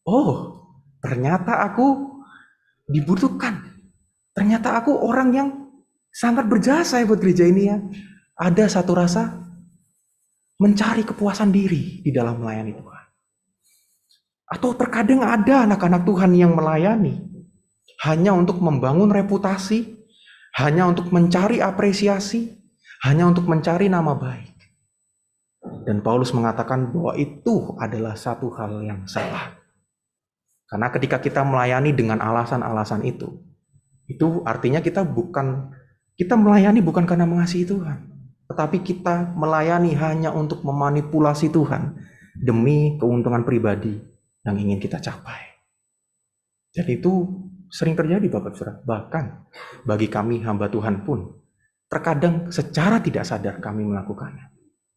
Ternyata aku dibutuhkan. Ternyata aku orang yang sangat berjasa buat gereja ini ya. Ada satu rasa mencari kepuasan diri di dalam melayani Tuhan. Atau terkadang ada anak-anak Tuhan yang melayani hanya untuk membangun reputasi, hanya untuk mencari apresiasi, hanya untuk mencari nama baik. Dan Paulus mengatakan bahwa itu adalah satu hal yang salah. Karena ketika kita melayani dengan alasan-alasan itu artinya kita melayani bukan karena mengasihi Tuhan, tetapi kita melayani hanya untuk memanipulasi Tuhan demi keuntungan pribadi yang ingin kita capai. Dan itu sering terjadi, Bapak Saudara. Bahkan bagi kami hamba Tuhan pun terkadang secara tidak sadar kami melakukannya.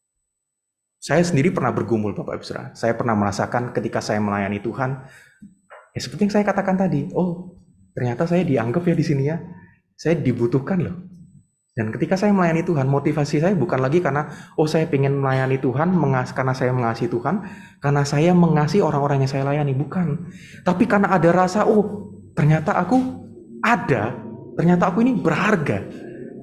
Saya sendiri pernah bergumul, Bapak Saudara. Saya pernah merasakan ketika saya melayani Tuhan, seperti yang saya katakan tadi, ternyata saya dianggap ya di sini ya. Saya dibutuhkan loh. Dan ketika saya melayani Tuhan, motivasi saya bukan lagi karena saya pengen melayani Tuhan karena saya mengasihi Tuhan, karena saya mengasihi orang-orang yang saya layani, bukan. Tapi karena ada rasa ternyata aku ini berharga.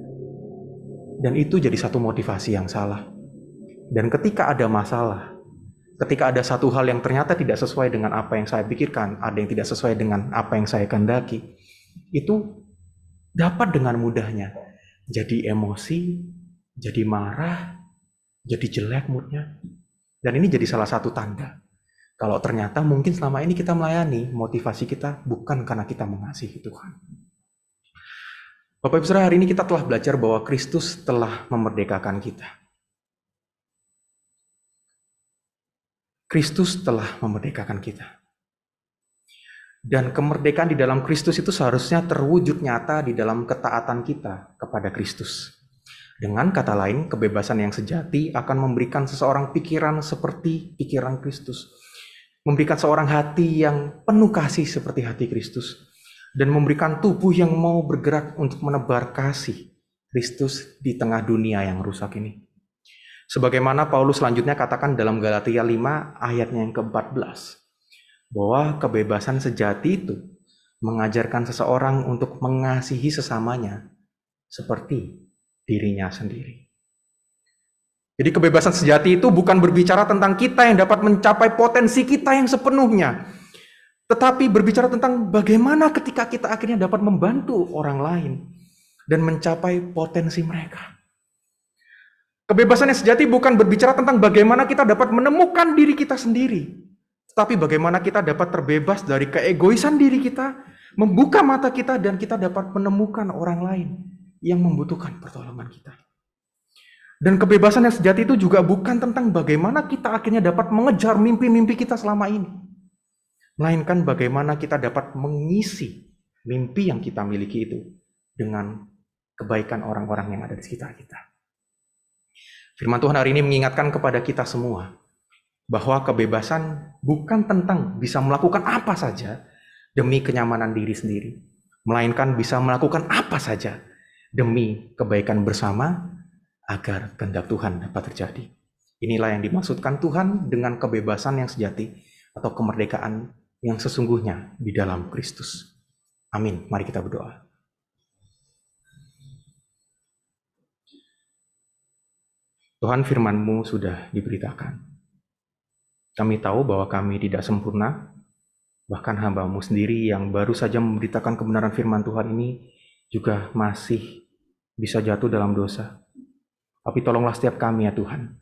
Dan itu jadi satu motivasi yang salah. Dan ketika ada masalah, ketika ada satu hal yang ternyata tidak sesuai dengan apa yang saya pikirkan, ada yang tidak sesuai dengan apa yang saya kehendaki, itu dapat dengan mudahnya jadi emosi, jadi marah, jadi jelek moodnya. Dan ini jadi salah satu tanda kalau ternyata mungkin selama ini kita melayani, motivasi kita bukan karena kita mengasihi Tuhan. Bapak Ibu Saudara, hari ini kita telah belajar bahwa Kristus telah memerdekakan kita. Kristus telah memerdekakan kita. Dan kemerdekaan di dalam Kristus itu seharusnya terwujud nyata di dalam ketaatan kita kepada Kristus. Dengan kata lain, kebebasan yang sejati akan memberikan seseorang pikiran seperti pikiran Kristus. Memberikan seorang hati yang penuh kasih seperti hati Kristus. Dan memberikan tubuh yang mau bergerak untuk menebar kasih Kristus di tengah dunia yang rusak ini. Sebagaimana Paulus selanjutnya katakan dalam Galatia 5 ayatnya yang ke-14, bahwa kebebasan sejati itu mengajarkan seseorang untuk mengasihi sesamanya seperti dirinya sendiri. Jadi kebebasan sejati itu bukan berbicara tentang kita yang dapat mencapai potensi kita yang sepenuhnya, tetapi berbicara tentang bagaimana ketika kita akhirnya dapat membantu orang lain dan mencapai potensi mereka. Kebebasan yang sejati bukan berbicara tentang bagaimana kita dapat menemukan diri kita sendiri, tetapi bagaimana kita dapat terbebas dari keegoisan diri kita, membuka mata kita, dan kita dapat menemukan orang lain yang membutuhkan pertolongan kita. Dan kebebasan yang sejati itu juga bukan tentang bagaimana kita akhirnya dapat mengejar mimpi-mimpi kita selama ini, melainkan bagaimana kita dapat mengisi mimpi yang kita miliki itu dengan kebaikan orang-orang yang ada di sekitar kita. Firman Tuhan hari ini mengingatkan kepada kita semua bahwa kebebasan bukan tentang bisa melakukan apa saja demi kenyamanan diri sendiri, melainkan bisa melakukan apa saja demi kebaikan bersama agar kehendak Tuhan dapat terjadi. Inilah yang dimaksudkan Tuhan dengan kebebasan yang sejati atau kemerdekaan yang sesungguhnya di dalam Kristus. Amin. Mari kita berdoa. Tuhan, firman-Mu sudah diberitakan. Kami tahu bahwa kami tidak sempurna, bahkan hamba-Mu sendiri yang baru saja memberitakan kebenaran firman Tuhan ini juga masih bisa jatuh dalam dosa. Tapi tolonglah setiap kami ya Tuhan.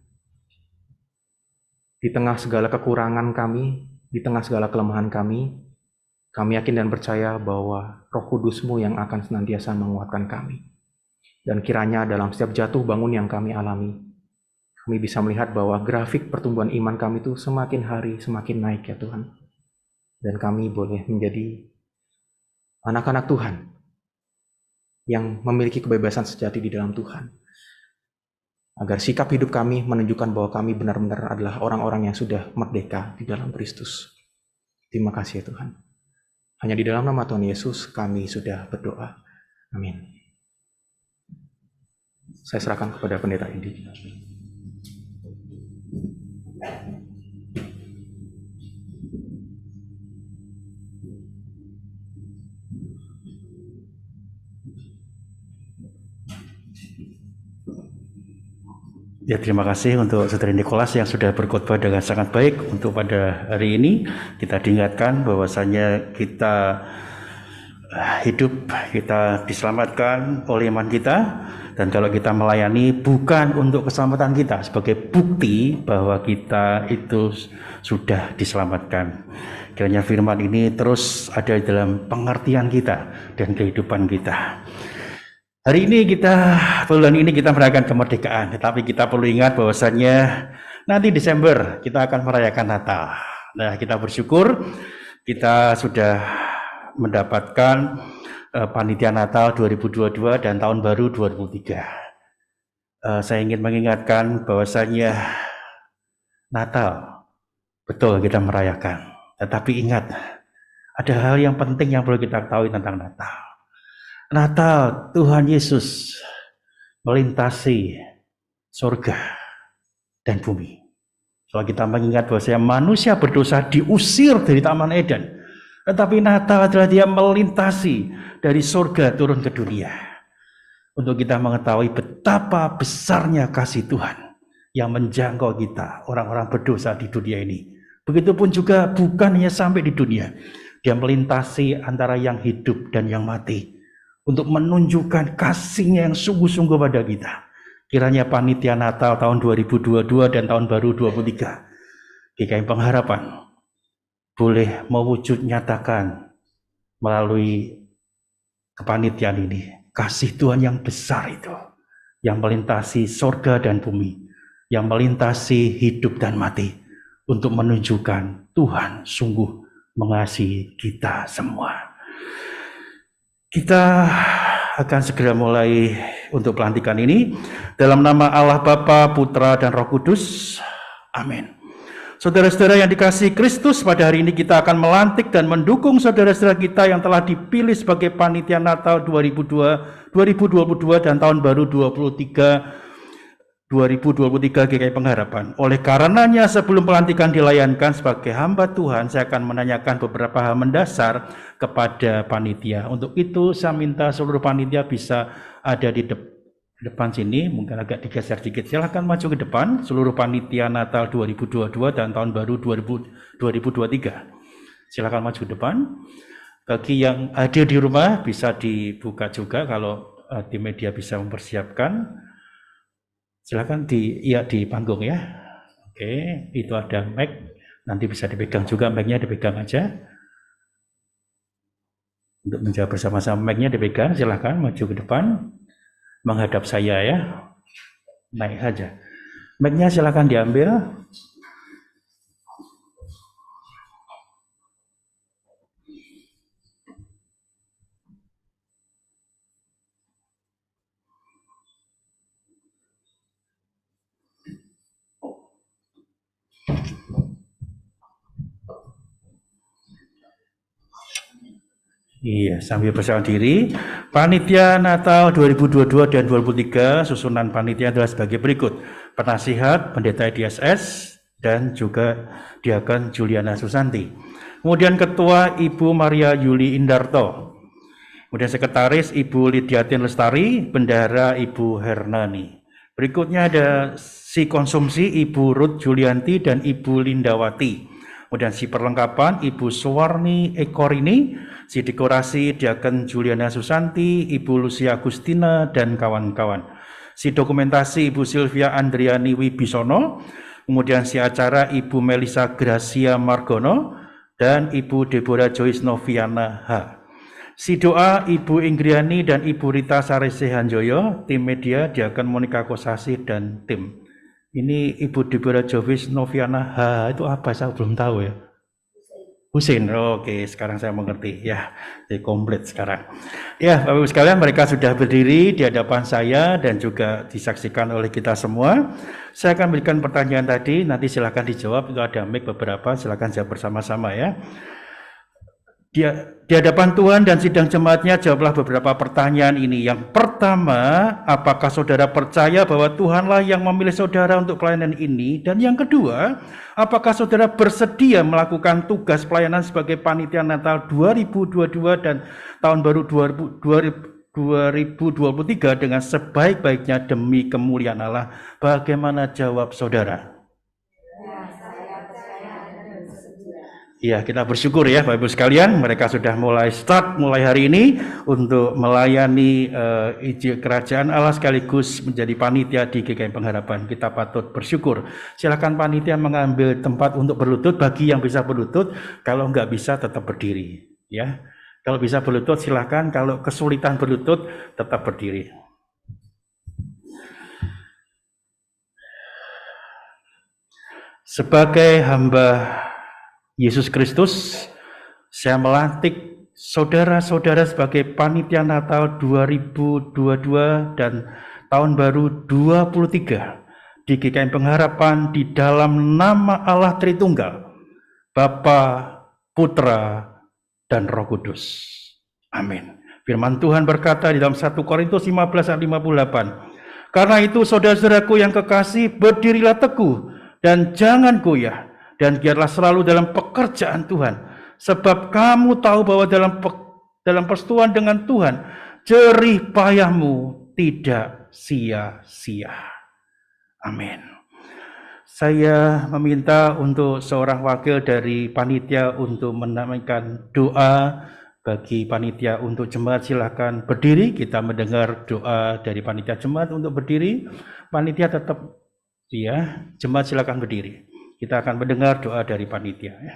Di tengah segala kekurangan kami, di tengah segala kelemahan kami yakin dan percaya bahwa Roh Kudus-Mu yang akan senantiasa menguatkan kami. Dan kiranya dalam setiap jatuh bangun yang kami alami, kami bisa melihat bahwa grafik pertumbuhan iman kami itu semakin hari semakin naik ya Tuhan. Dan kami boleh menjadi anak-anak Tuhan yang memiliki kebebasan sejati di dalam Tuhan. Agar sikap hidup kami menunjukkan bahwa kami benar-benar adalah orang-orang yang sudah merdeka di dalam Kristus. Terima kasih ya Tuhan. Hanya di dalam nama Tuhan Yesus kami sudah berdoa. Amin. Saya serahkan kepada pendeta Indi. Ya, terima kasih untuk Saudara Nikolas yang sudah berkhotbah dengan sangat baik. Untuk pada hari ini kita diingatkan bahwasanya kita hidup, kita diselamatkan oleh iman kita, dan kalau kita melayani bukan untuk keselamatan kita, sebagai bukti bahwa kita itu sudah diselamatkan. Kiranya firman ini terus ada dalam pengertian kita dan kehidupan kita. Hari ini bulan ini kita merayakan kemerdekaan, tetapi kita perlu ingat bahwasannya nanti Desember kita akan merayakan Natal. Nah, kita bersyukur kita sudah mendapatkan panitia Natal 2022 dan tahun baru 2003. Saya ingin mengingatkan bahwasannya Natal betul kita merayakan, tetapi ingat ada hal yang penting yang perlu kita ketahui tentang Natal. Natal, Tuhan Yesus melintasi surga dan bumi. Kalau kita mengingat bahwa manusia berdosa diusir dari Taman Eden, tetapi Natal adalah dia melintasi dari surga turun ke dunia. untuk kita mengetahui betapa besarnya kasih Tuhan yang menjangkau kita, orang-orang berdosa di dunia ini. Begitupun juga bukan hanya sampai di dunia, dia melintasi antara yang hidup dan yang mati untuk menunjukkan kasih-Nya yang sungguh-sungguh pada kita. Kiranya panitia Natal tahun 2022 dan tahun baru 23 GKI Pengharapan boleh mewujud nyatakan melalui kepanitiaan ini kasih Tuhan yang besar itu, yang melintasi sorga dan bumi, yang melintasi hidup dan mati, untuk menunjukkan Tuhan sungguh mengasihi kita semua. Kita akan segera mulai untuk pelantikan ini dalam nama Allah Bapa, Putra, dan Roh Kudus. Amin. Saudara-saudara yang dikasihi Kristus, pada hari ini kita akan melantik dan mendukung saudara-saudara kita yang telah dipilih sebagai panitia Natal 2022 dan tahun baru 2023 GKI Pengharapan. Oleh karenanya, sebelum pelantikan dilayankan sebagai hamba Tuhan, saya akan menanyakan beberapa hal mendasar kepada panitia. Untuk itu, saya minta seluruh panitia bisa ada di depan sini, mungkin agak digeser sedikit. Silahkan maju ke depan, seluruh panitia Natal 2022 dan tahun baru 2023. Silahkan maju ke depan. Bagi yang hadir di rumah, bisa dibuka juga kalau tim media bisa mempersiapkan. Silahkan di panggung ya. Oke, itu ada mic, nanti bisa dipegang juga, mic-nya dipegang aja. Untuk menjawab bersama-sama, mic-nya dipegang, silahkan maju ke depan. Menghadap saya ya, naik saja. Mic-nya silakan diambil. Iya, sambil berserah diri. Panitia Natal 2022 dan 2023, susunan panitia adalah sebagai berikut. Penasihat, Pendeta DSS, dan juga Diakon Juliana Susanti. Kemudian Ketua Ibu Maria Yuli Indarto. Kemudian Sekretaris Ibu Lidiatin Lestari, Bendahara Ibu Hernani. Berikutnya ada si konsumsi Ibu Ruth Julianti dan Ibu Lindawati. Kemudian si perlengkapan Ibu Suwarni Ekorini, si dekorasi Diakon Juliana Susanti, Ibu Lucia Agustina, dan kawan-kawan. Si dokumentasi Ibu Silvia Andriani Wibisono, kemudian si acara Ibu Melisa Gracia Margono, dan Ibu Deborah Joyce Noviana H. Si doa Ibu Inggriani dan Ibu Rita Sarese Hanjoyo, tim media Diakon Monika Kosasi, dan tim. Ini Ibu Deborah Joyce Noviana H, itu apa? Saya belum tahu ya. Husin, oke, sekarang saya mengerti ya, jadi komplit sekarang. Ya, Bapak Ibu sekalian, mereka sudah berdiri di hadapan saya dan juga disaksikan oleh kita semua. Saya akan berikan pertanyaan tadi, nanti silakan dijawab, itu ada mic beberapa, silakan jawab bersama-sama ya. Di hadapan Tuhan dan sidang jemaatnya, jawablah beberapa pertanyaan ini. Yang pertama, apakah saudara percaya bahwa Tuhanlah yang memilih saudara untuk pelayanan ini? Dan yang kedua, apakah saudara bersedia melakukan tugas pelayanan sebagai panitia Natal 2022 dan tahun baru 2023 dengan sebaik-baiknya demi kemuliaan Allah? Bagaimana jawab saudara? Ya, kita bersyukur ya Bapak Ibu sekalian, mereka sudah mulai hari ini untuk melayani izin kerajaan Allah sekaligus menjadi panitia di GKI Pengharapan. Kita patut bersyukur. Silakan panitia mengambil tempat untuk berlutut bagi yang bisa berlutut, kalau nggak bisa tetap berdiri ya. Kalau bisa berlutut silakan, kalau kesulitan berlutut tetap berdiri. Sebagai hamba Yesus Kristus, saya melantik saudara-saudara sebagai panitia Natal 2022 dan tahun baru 23 di GKI Pengharapan di dalam nama Allah Tritunggal, Bapa, Putra, dan Roh Kudus. Amin. Firman Tuhan berkata di dalam 1 Korintus 15 ayat 58, karena itu saudara-saudaraku yang kekasih, berdirilah teguh dan jangan goyah, dan giatlah selalu dalam pekerjaan Tuhan, sebab kamu tahu bahwa dalam persekutuan dengan Tuhan, jerih payahmu tidak sia-sia. Amin. Saya meminta untuk seorang wakil dari panitia untuk menamakan doa bagi panitia untuk jemaat. Silakan berdiri, kita mendengar doa dari panitia jemaat untuk berdiri. Panitia tetap ya, jemaat silakan berdiri. Kita akan mendengar doa dari panitia ya.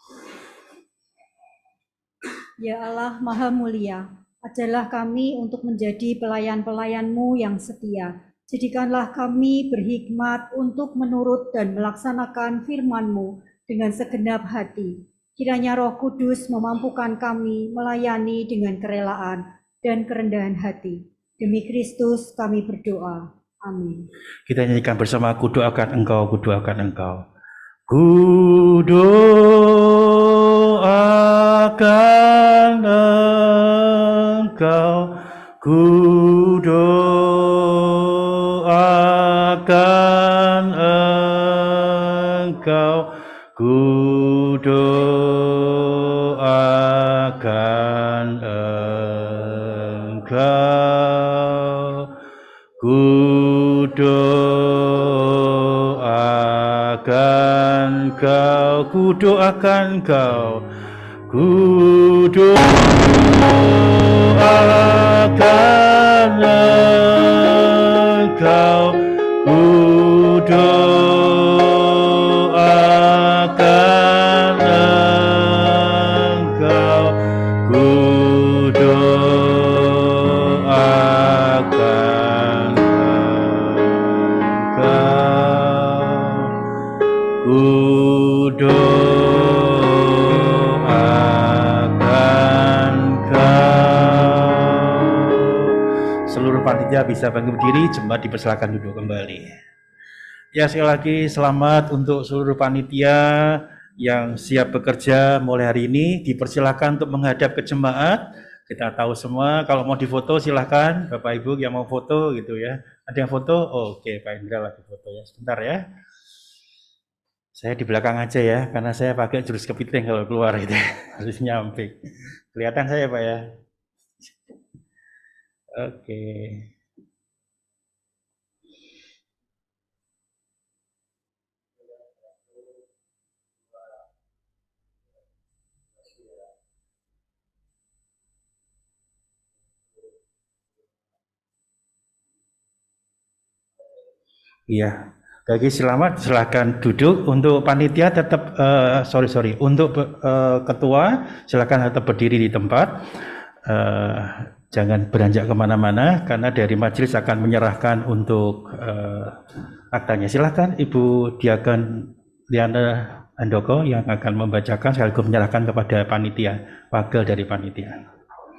Ya Allah Maha Mulia, ajarlah kami untuk menjadi pelayan-pelayan-Mu yang setia. Jadikanlah kami berhikmat untuk menurut dan melaksanakan firman-Mu dengan segenap hati. Kiranya Roh Kudus memampukan kami melayani dengan kerelaan dan kerendahan hati. Demi Kristus kami berdoa. Amin. Kita nyanyikan bersama, kudoakan Engkau, kudoakan Engkau. Kudoakan Engkau, kudoakan Engkau, kudoakan Engkau, kudoakan Engkau, kudoakan Engkau, kudoakan Engkau, kudoakan Engkau, kudoakan Engkau, kudoakan Engkau. Seluruh panitia bisa bangkit berdiri, jemaat dipersilakan duduk kembali. Ya, sekali lagi selamat untuk seluruh panitia yang siap bekerja mulai hari ini. Dipersilakan untuk menghadap ke jemaat. Kita tahu semua kalau mau difoto silahkan, Bapak Ibu yang mau foto gitu ya. Ada yang foto? Oh, oke, Pak Indra lagi foto ya. Sebentar ya. Saya di belakang aja ya, karena saya pakai jurus kepiting kalau keluar gitu. Harus nyampe. Kelihatan saya Pak ya. Oke. Iya, bagi selamat silakan duduk. Untuk panitia tetap untuk ketua silakan tetap berdiri di tempat. Jangan beranjak kemana-mana karena dari majelis akan menyerahkan untuk aktanya. Silakan Ibu Diaken Liana Andoko yang akan membacakan sekaligus menyerahkan kepada panitia, wakil dari panitia.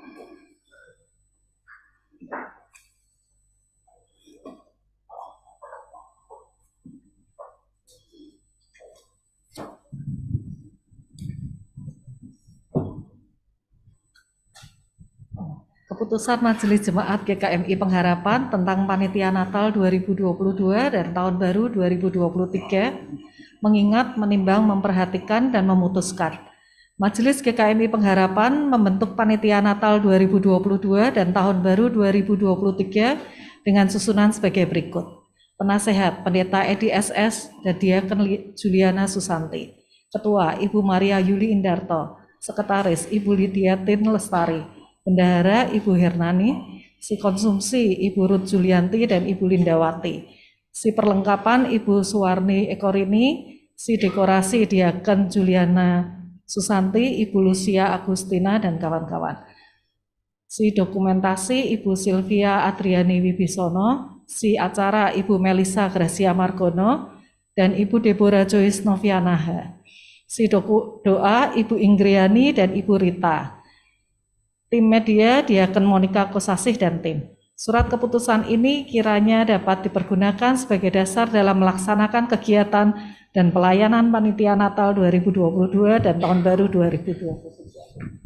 Keputusan Majelis Jemaat GKMI Pengharapan tentang Panitia Natal 2022 dan Tahun Baru 2023 mengingat, menimbang, memperhatikan, dan memutuskan. Majelis GKMI Pengharapan membentuk Panitia Natal 2022 dan Tahun Baru 2023 dengan susunan sebagai berikut. Penasehat Pendeta Edi SS dan Diaken Juliana Susanti. Ketua Ibu Maria Yuli Indarto. Sekretaris Ibu Lydia Tin Lestari. Bendahara Ibu Hernani, si konsumsi Ibu Ruth Julianti dan Ibu Lindawati, si perlengkapan Ibu Suwarni Ekorini, si dekorasi Diaken Juliana Susanti, Ibu Lucia Agustina dan kawan-kawan, si dokumentasi Ibu Silvia Adriani Wibisono, si acara Ibu Melisa Gracia Margono dan Ibu Deborah Joyce Novianaha, si doa Ibu Inggriani dan Ibu Rita. Tim media Diaken Monica Kosasih dan tim. Surat keputusan ini kiranya dapat dipergunakan sebagai dasar dalam melaksanakan kegiatan dan pelayanan Panitia Natal 2022 dan Tahun Baru 2023.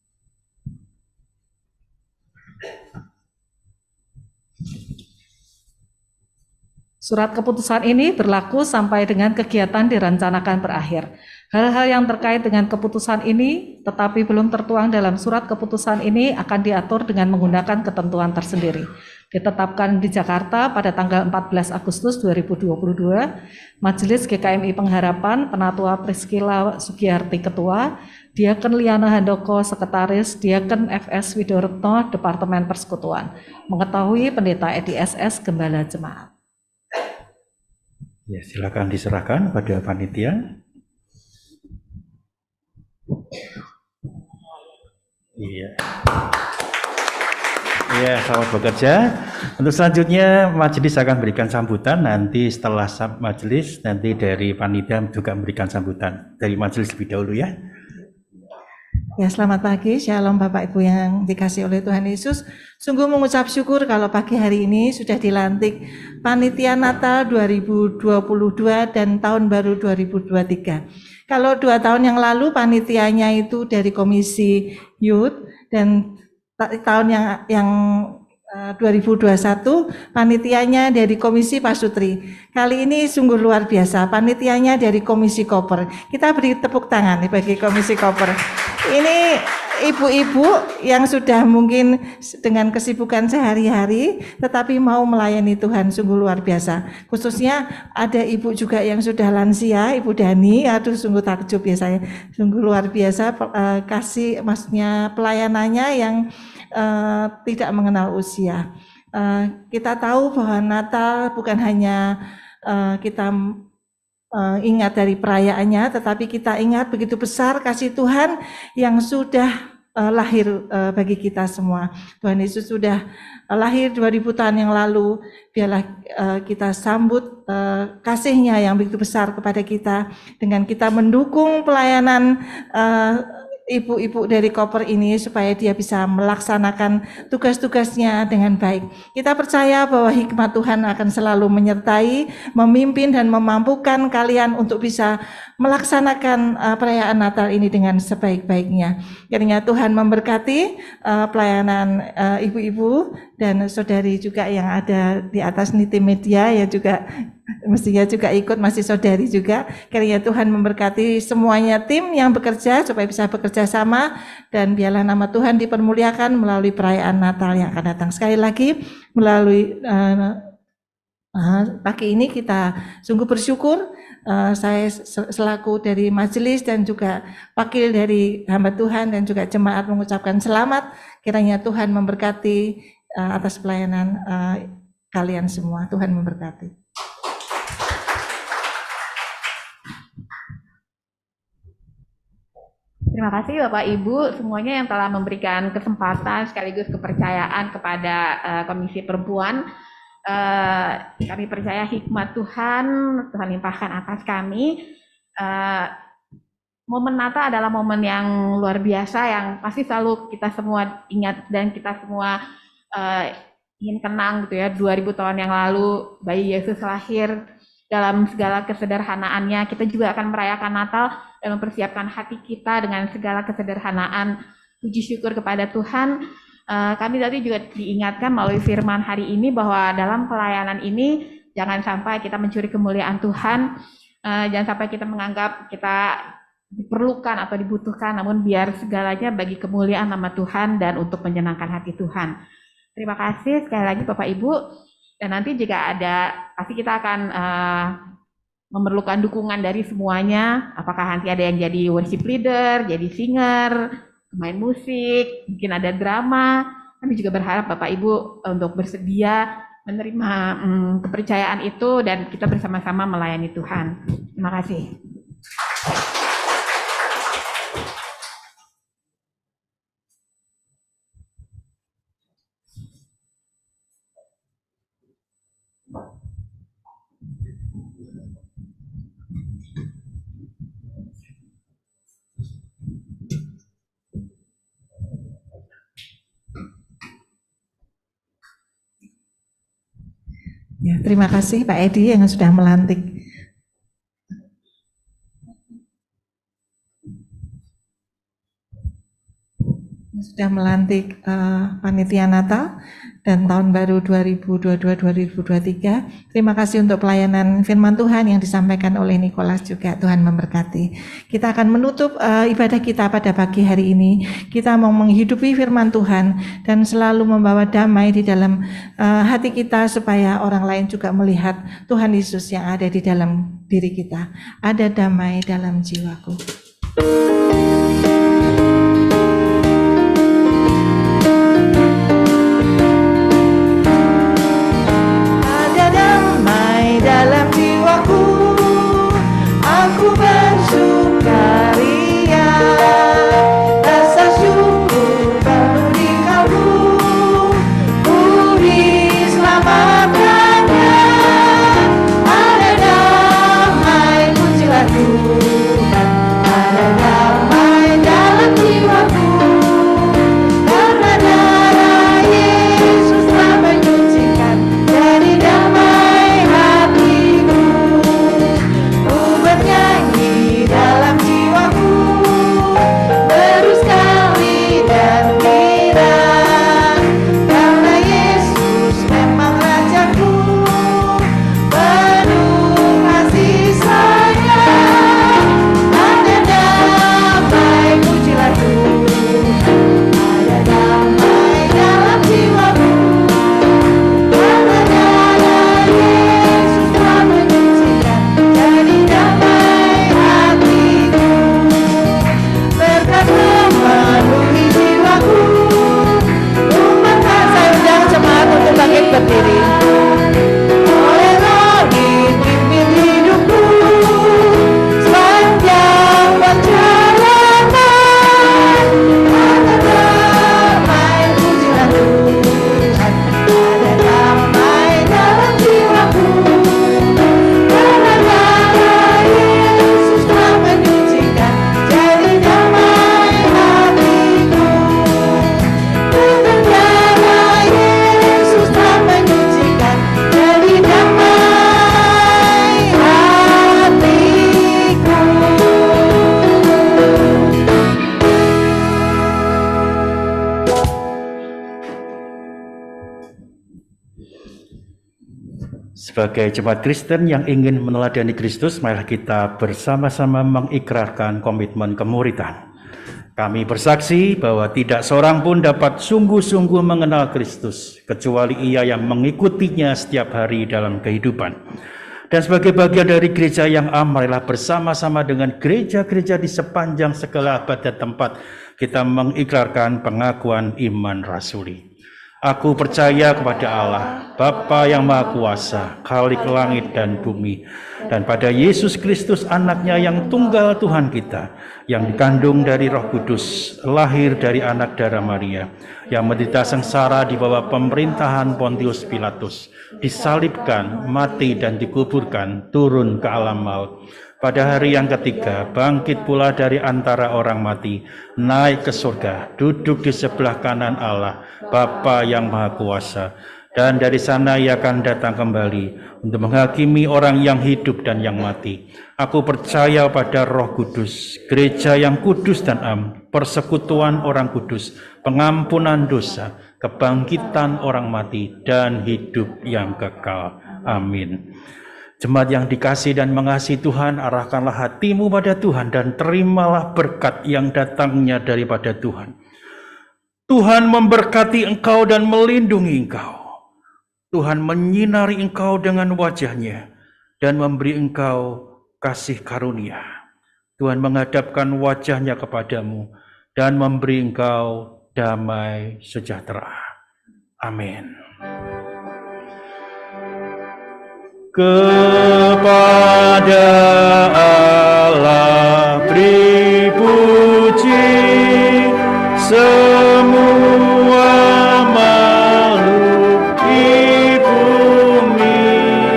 Surat keputusan ini berlaku sampai dengan kegiatan direncanakan berakhir. Hal-hal yang terkait dengan keputusan ini tetapi belum tertuang dalam surat keputusan ini akan diatur dengan menggunakan ketentuan tersendiri. Ditetapkan di Jakarta pada tanggal 14 Agustus 2022, Majelis GKMI Pengharapan, Penatua Priscilla Sugiyarti Ketua, Diaken Liana Handoko Sekretaris, Diaken FS Widoretno Departemen Persekutuan. Mengetahui Pendeta Edi SS Gembala Jemaat. Ya, silakan diserahkan pada panitia. Iya. Ya, selamat bekerja. Untuk selanjutnya majelis akan berikan sambutan. Nanti setelah majelis, nanti dari panitia juga memberikan sambutan. Dari majelis lebih dahulu ya. Ya, selamat pagi. Shalom Bapak Ibu yang dikasihi oleh Tuhan Yesus. Sungguh mengucap syukur kalau pagi hari ini sudah dilantik Panitia Natal 2022 dan Tahun Baru 2023. Kalau 2 tahun yang lalu panitianya itu dari Komisi Youth, dan tahun yang 2021 panitianya dari Komisi Pasutri. Kali ini sungguh luar biasa, panitianya dari Komisi Koper. Kita beri tepuk tangan bagi Komisi Koper. Ini ibu-ibu yang sudah mungkin dengan kesibukan sehari-hari tetapi mau melayani Tuhan, sungguh luar biasa. Khususnya ada ibu juga yang sudah lansia, Ibu Dani, aduh sungguh takjub ya saya. Sungguh luar biasa kasih, maksudnya pelayanannya yang tidak mengenal usia. Kita tahu bahwa Natal bukan hanya kita ingat dari perayaannya, tetapi kita ingat begitu besar kasih Tuhan yang sudah lahir bagi kita semua. Tuhan Yesus sudah lahir 2000 tahun yang lalu. Biarlah kita sambut kasih-Nya yang begitu besar kepada kita dengan kita mendukung pelayanan ibu-ibu dari Koper ini supaya dia bisa melaksanakan tugas-tugasnya dengan baik. Kita percaya bahwa hikmat Tuhan akan selalu menyertai, memimpin dan memampukan kalian untuk bisa melaksanakan perayaan Natal ini dengan sebaik-baiknya. Kiranya Tuhan memberkati pelayanan ibu-ibu dan saudari juga yang ada di atas niti media ya, juga mestinya juga ikut, masih saudari juga. Kiranya Tuhan memberkati semuanya tim yang bekerja supaya bisa bekerja sama, dan biarlah nama Tuhan dipermuliakan melalui perayaan Natal yang akan datang. Sekali lagi melalui pagi ini kita sungguh bersyukur. Saya selaku dari majelis dan juga wakil dari hamba Tuhan dan juga jemaat mengucapkan selamat. Kiranya Tuhan memberkati atas pelayanan kalian semua. Tuhan memberkati. Terima kasih Bapak Ibu semuanya yang telah memberikan kesempatan sekaligus kepercayaan kepada Komisi Perempuan. Kami percaya hikmat Tuhan limpahkan atas kami. Momen Natal adalah momen yang luar biasa yang pasti selalu kita semua ingat dan kita semua ingin kenang gitu ya. 2000 tahun yang lalu bayi Yesus lahir dalam segala kesederhanaannya. Kita juga akan merayakan Natal dan mempersiapkan hati kita dengan segala kesederhanaan. Puji syukur kepada Tuhan. Kami tadi juga diingatkan melalui firman hari ini bahwa dalam pelayanan ini jangan sampai kita mencuri kemuliaan Tuhan, jangan sampai kita menganggap kita diperlukan atau dibutuhkan, namun biar segalanya bagi kemuliaan nama Tuhan dan untuk menyenangkan hati Tuhan. Terima kasih sekali lagi Bapak Ibu, dan nanti jika ada, pasti kita akan memerlukan dukungan dari semuanya, apakah nanti ada yang jadi worship leader, jadi singer, main musik, mungkin ada drama. Kami juga berharap Bapak Ibu untuk bersedia menerima kepercayaan itu dan kita bersama-sama melayani Tuhan. Terima kasih. Ya, terima kasih Pak Edi yang sudah melantik. Panitia Natal. dan tahun baru 2022-2023. Terima kasih untuk pelayanan firman Tuhan yang disampaikan oleh Nicholas juga. Tuhan memberkati. Kita akan menutup ibadah kita pada pagi hari ini. Kita mau menghidupi firman Tuhan dan selalu membawa damai di dalam hati kita supaya orang lain juga melihat Tuhan Yesus yang ada di dalam diri kita. Ada damai dalam jiwaku. Dalam jiwaku, aku bersukaria, rasa syukur penuh di kalbu, ku diselamatkannya, ada damai pujilah Tuhan, ada damai dalam jiwaku, karena darah Yesus telah menyucikan, jadi damai dalam jiwaku, baru sekali dan girang, karena Yesus memang Rajaku, penuh kasih sayang, ada damai pujilah Tuhan, ada damai dalam jiwaku, karena darah Yesus telah menyucikan, jadi damai memenuhi jiwaku. Saya undang jemaat untuk bangkit berdiri. Oleh Roh dipimpin hidupku sepanjang perjalanan, ada damai pujilah Tuhan, ada damai dalam jiwaku, karena darah Yesus telah menyucikan, jadi damai Sebagai jemaat Kristen yang ingin meneladani Kristus, marilah kita bersama-sama mengikrarkan komitmen kemuridan. Kami bersaksi bahwa tidak seorang pun dapat sungguh-sungguh mengenal Kristus, kecuali ia yang mengikutinya setiap hari dalam kehidupan. Dan sebagai bagian dari gereja yang am, marilah bersama-sama dengan gereja-gereja di sepanjang segala abad dan tempat, kita mengikrarkan pengakuan iman rasuli. Aku percaya kepada Allah, Bapa yang Maha Kuasa, Khalik langit dan bumi, dan pada Yesus Kristus anaknya yang tunggal Tuhan kita, yang dikandung dari Roh Kudus, lahir dari anak darah Maria, yang menderita sengsara di bawah pemerintahan Pontius Pilatus, disalibkan, mati dan dikuburkan, turun ke alam maut. Pada hari yang ketiga, bangkit pula dari antara orang mati, naik ke surga, duduk di sebelah kanan Allah, Bapa yang Maha Kuasa. Dan dari sana ia akan datang kembali untuk menghakimi orang yang hidup dan yang mati. Aku percaya pada Roh Kudus, gereja yang kudus dan am, persekutuan orang kudus, pengampunan dosa, kebangkitan orang mati, dan hidup yang kekal. Amin. Jemaat yang dikasihi dan mengasihi Tuhan, arahkanlah hatimu pada Tuhan dan terimalah berkat yang datangnya daripada Tuhan. Tuhan memberkati engkau dan melindungi engkau. Tuhan menyinari engkau dengan wajahnya dan memberi engkau kasih karunia. Tuhan menghadapkan wajahnya kepadamu dan memberi engkau damai sejahtera. Amin. Kepada Allah beri puji semua makhluk di bumi,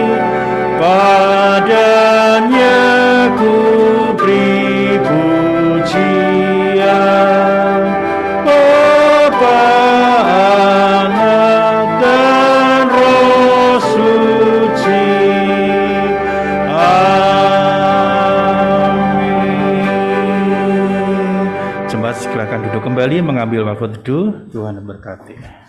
padanya ku beri pujian, Bapa, Anak dan Roh Suci. Silakan duduk kembali mengambil waktu teduh. Tuhan memberkati.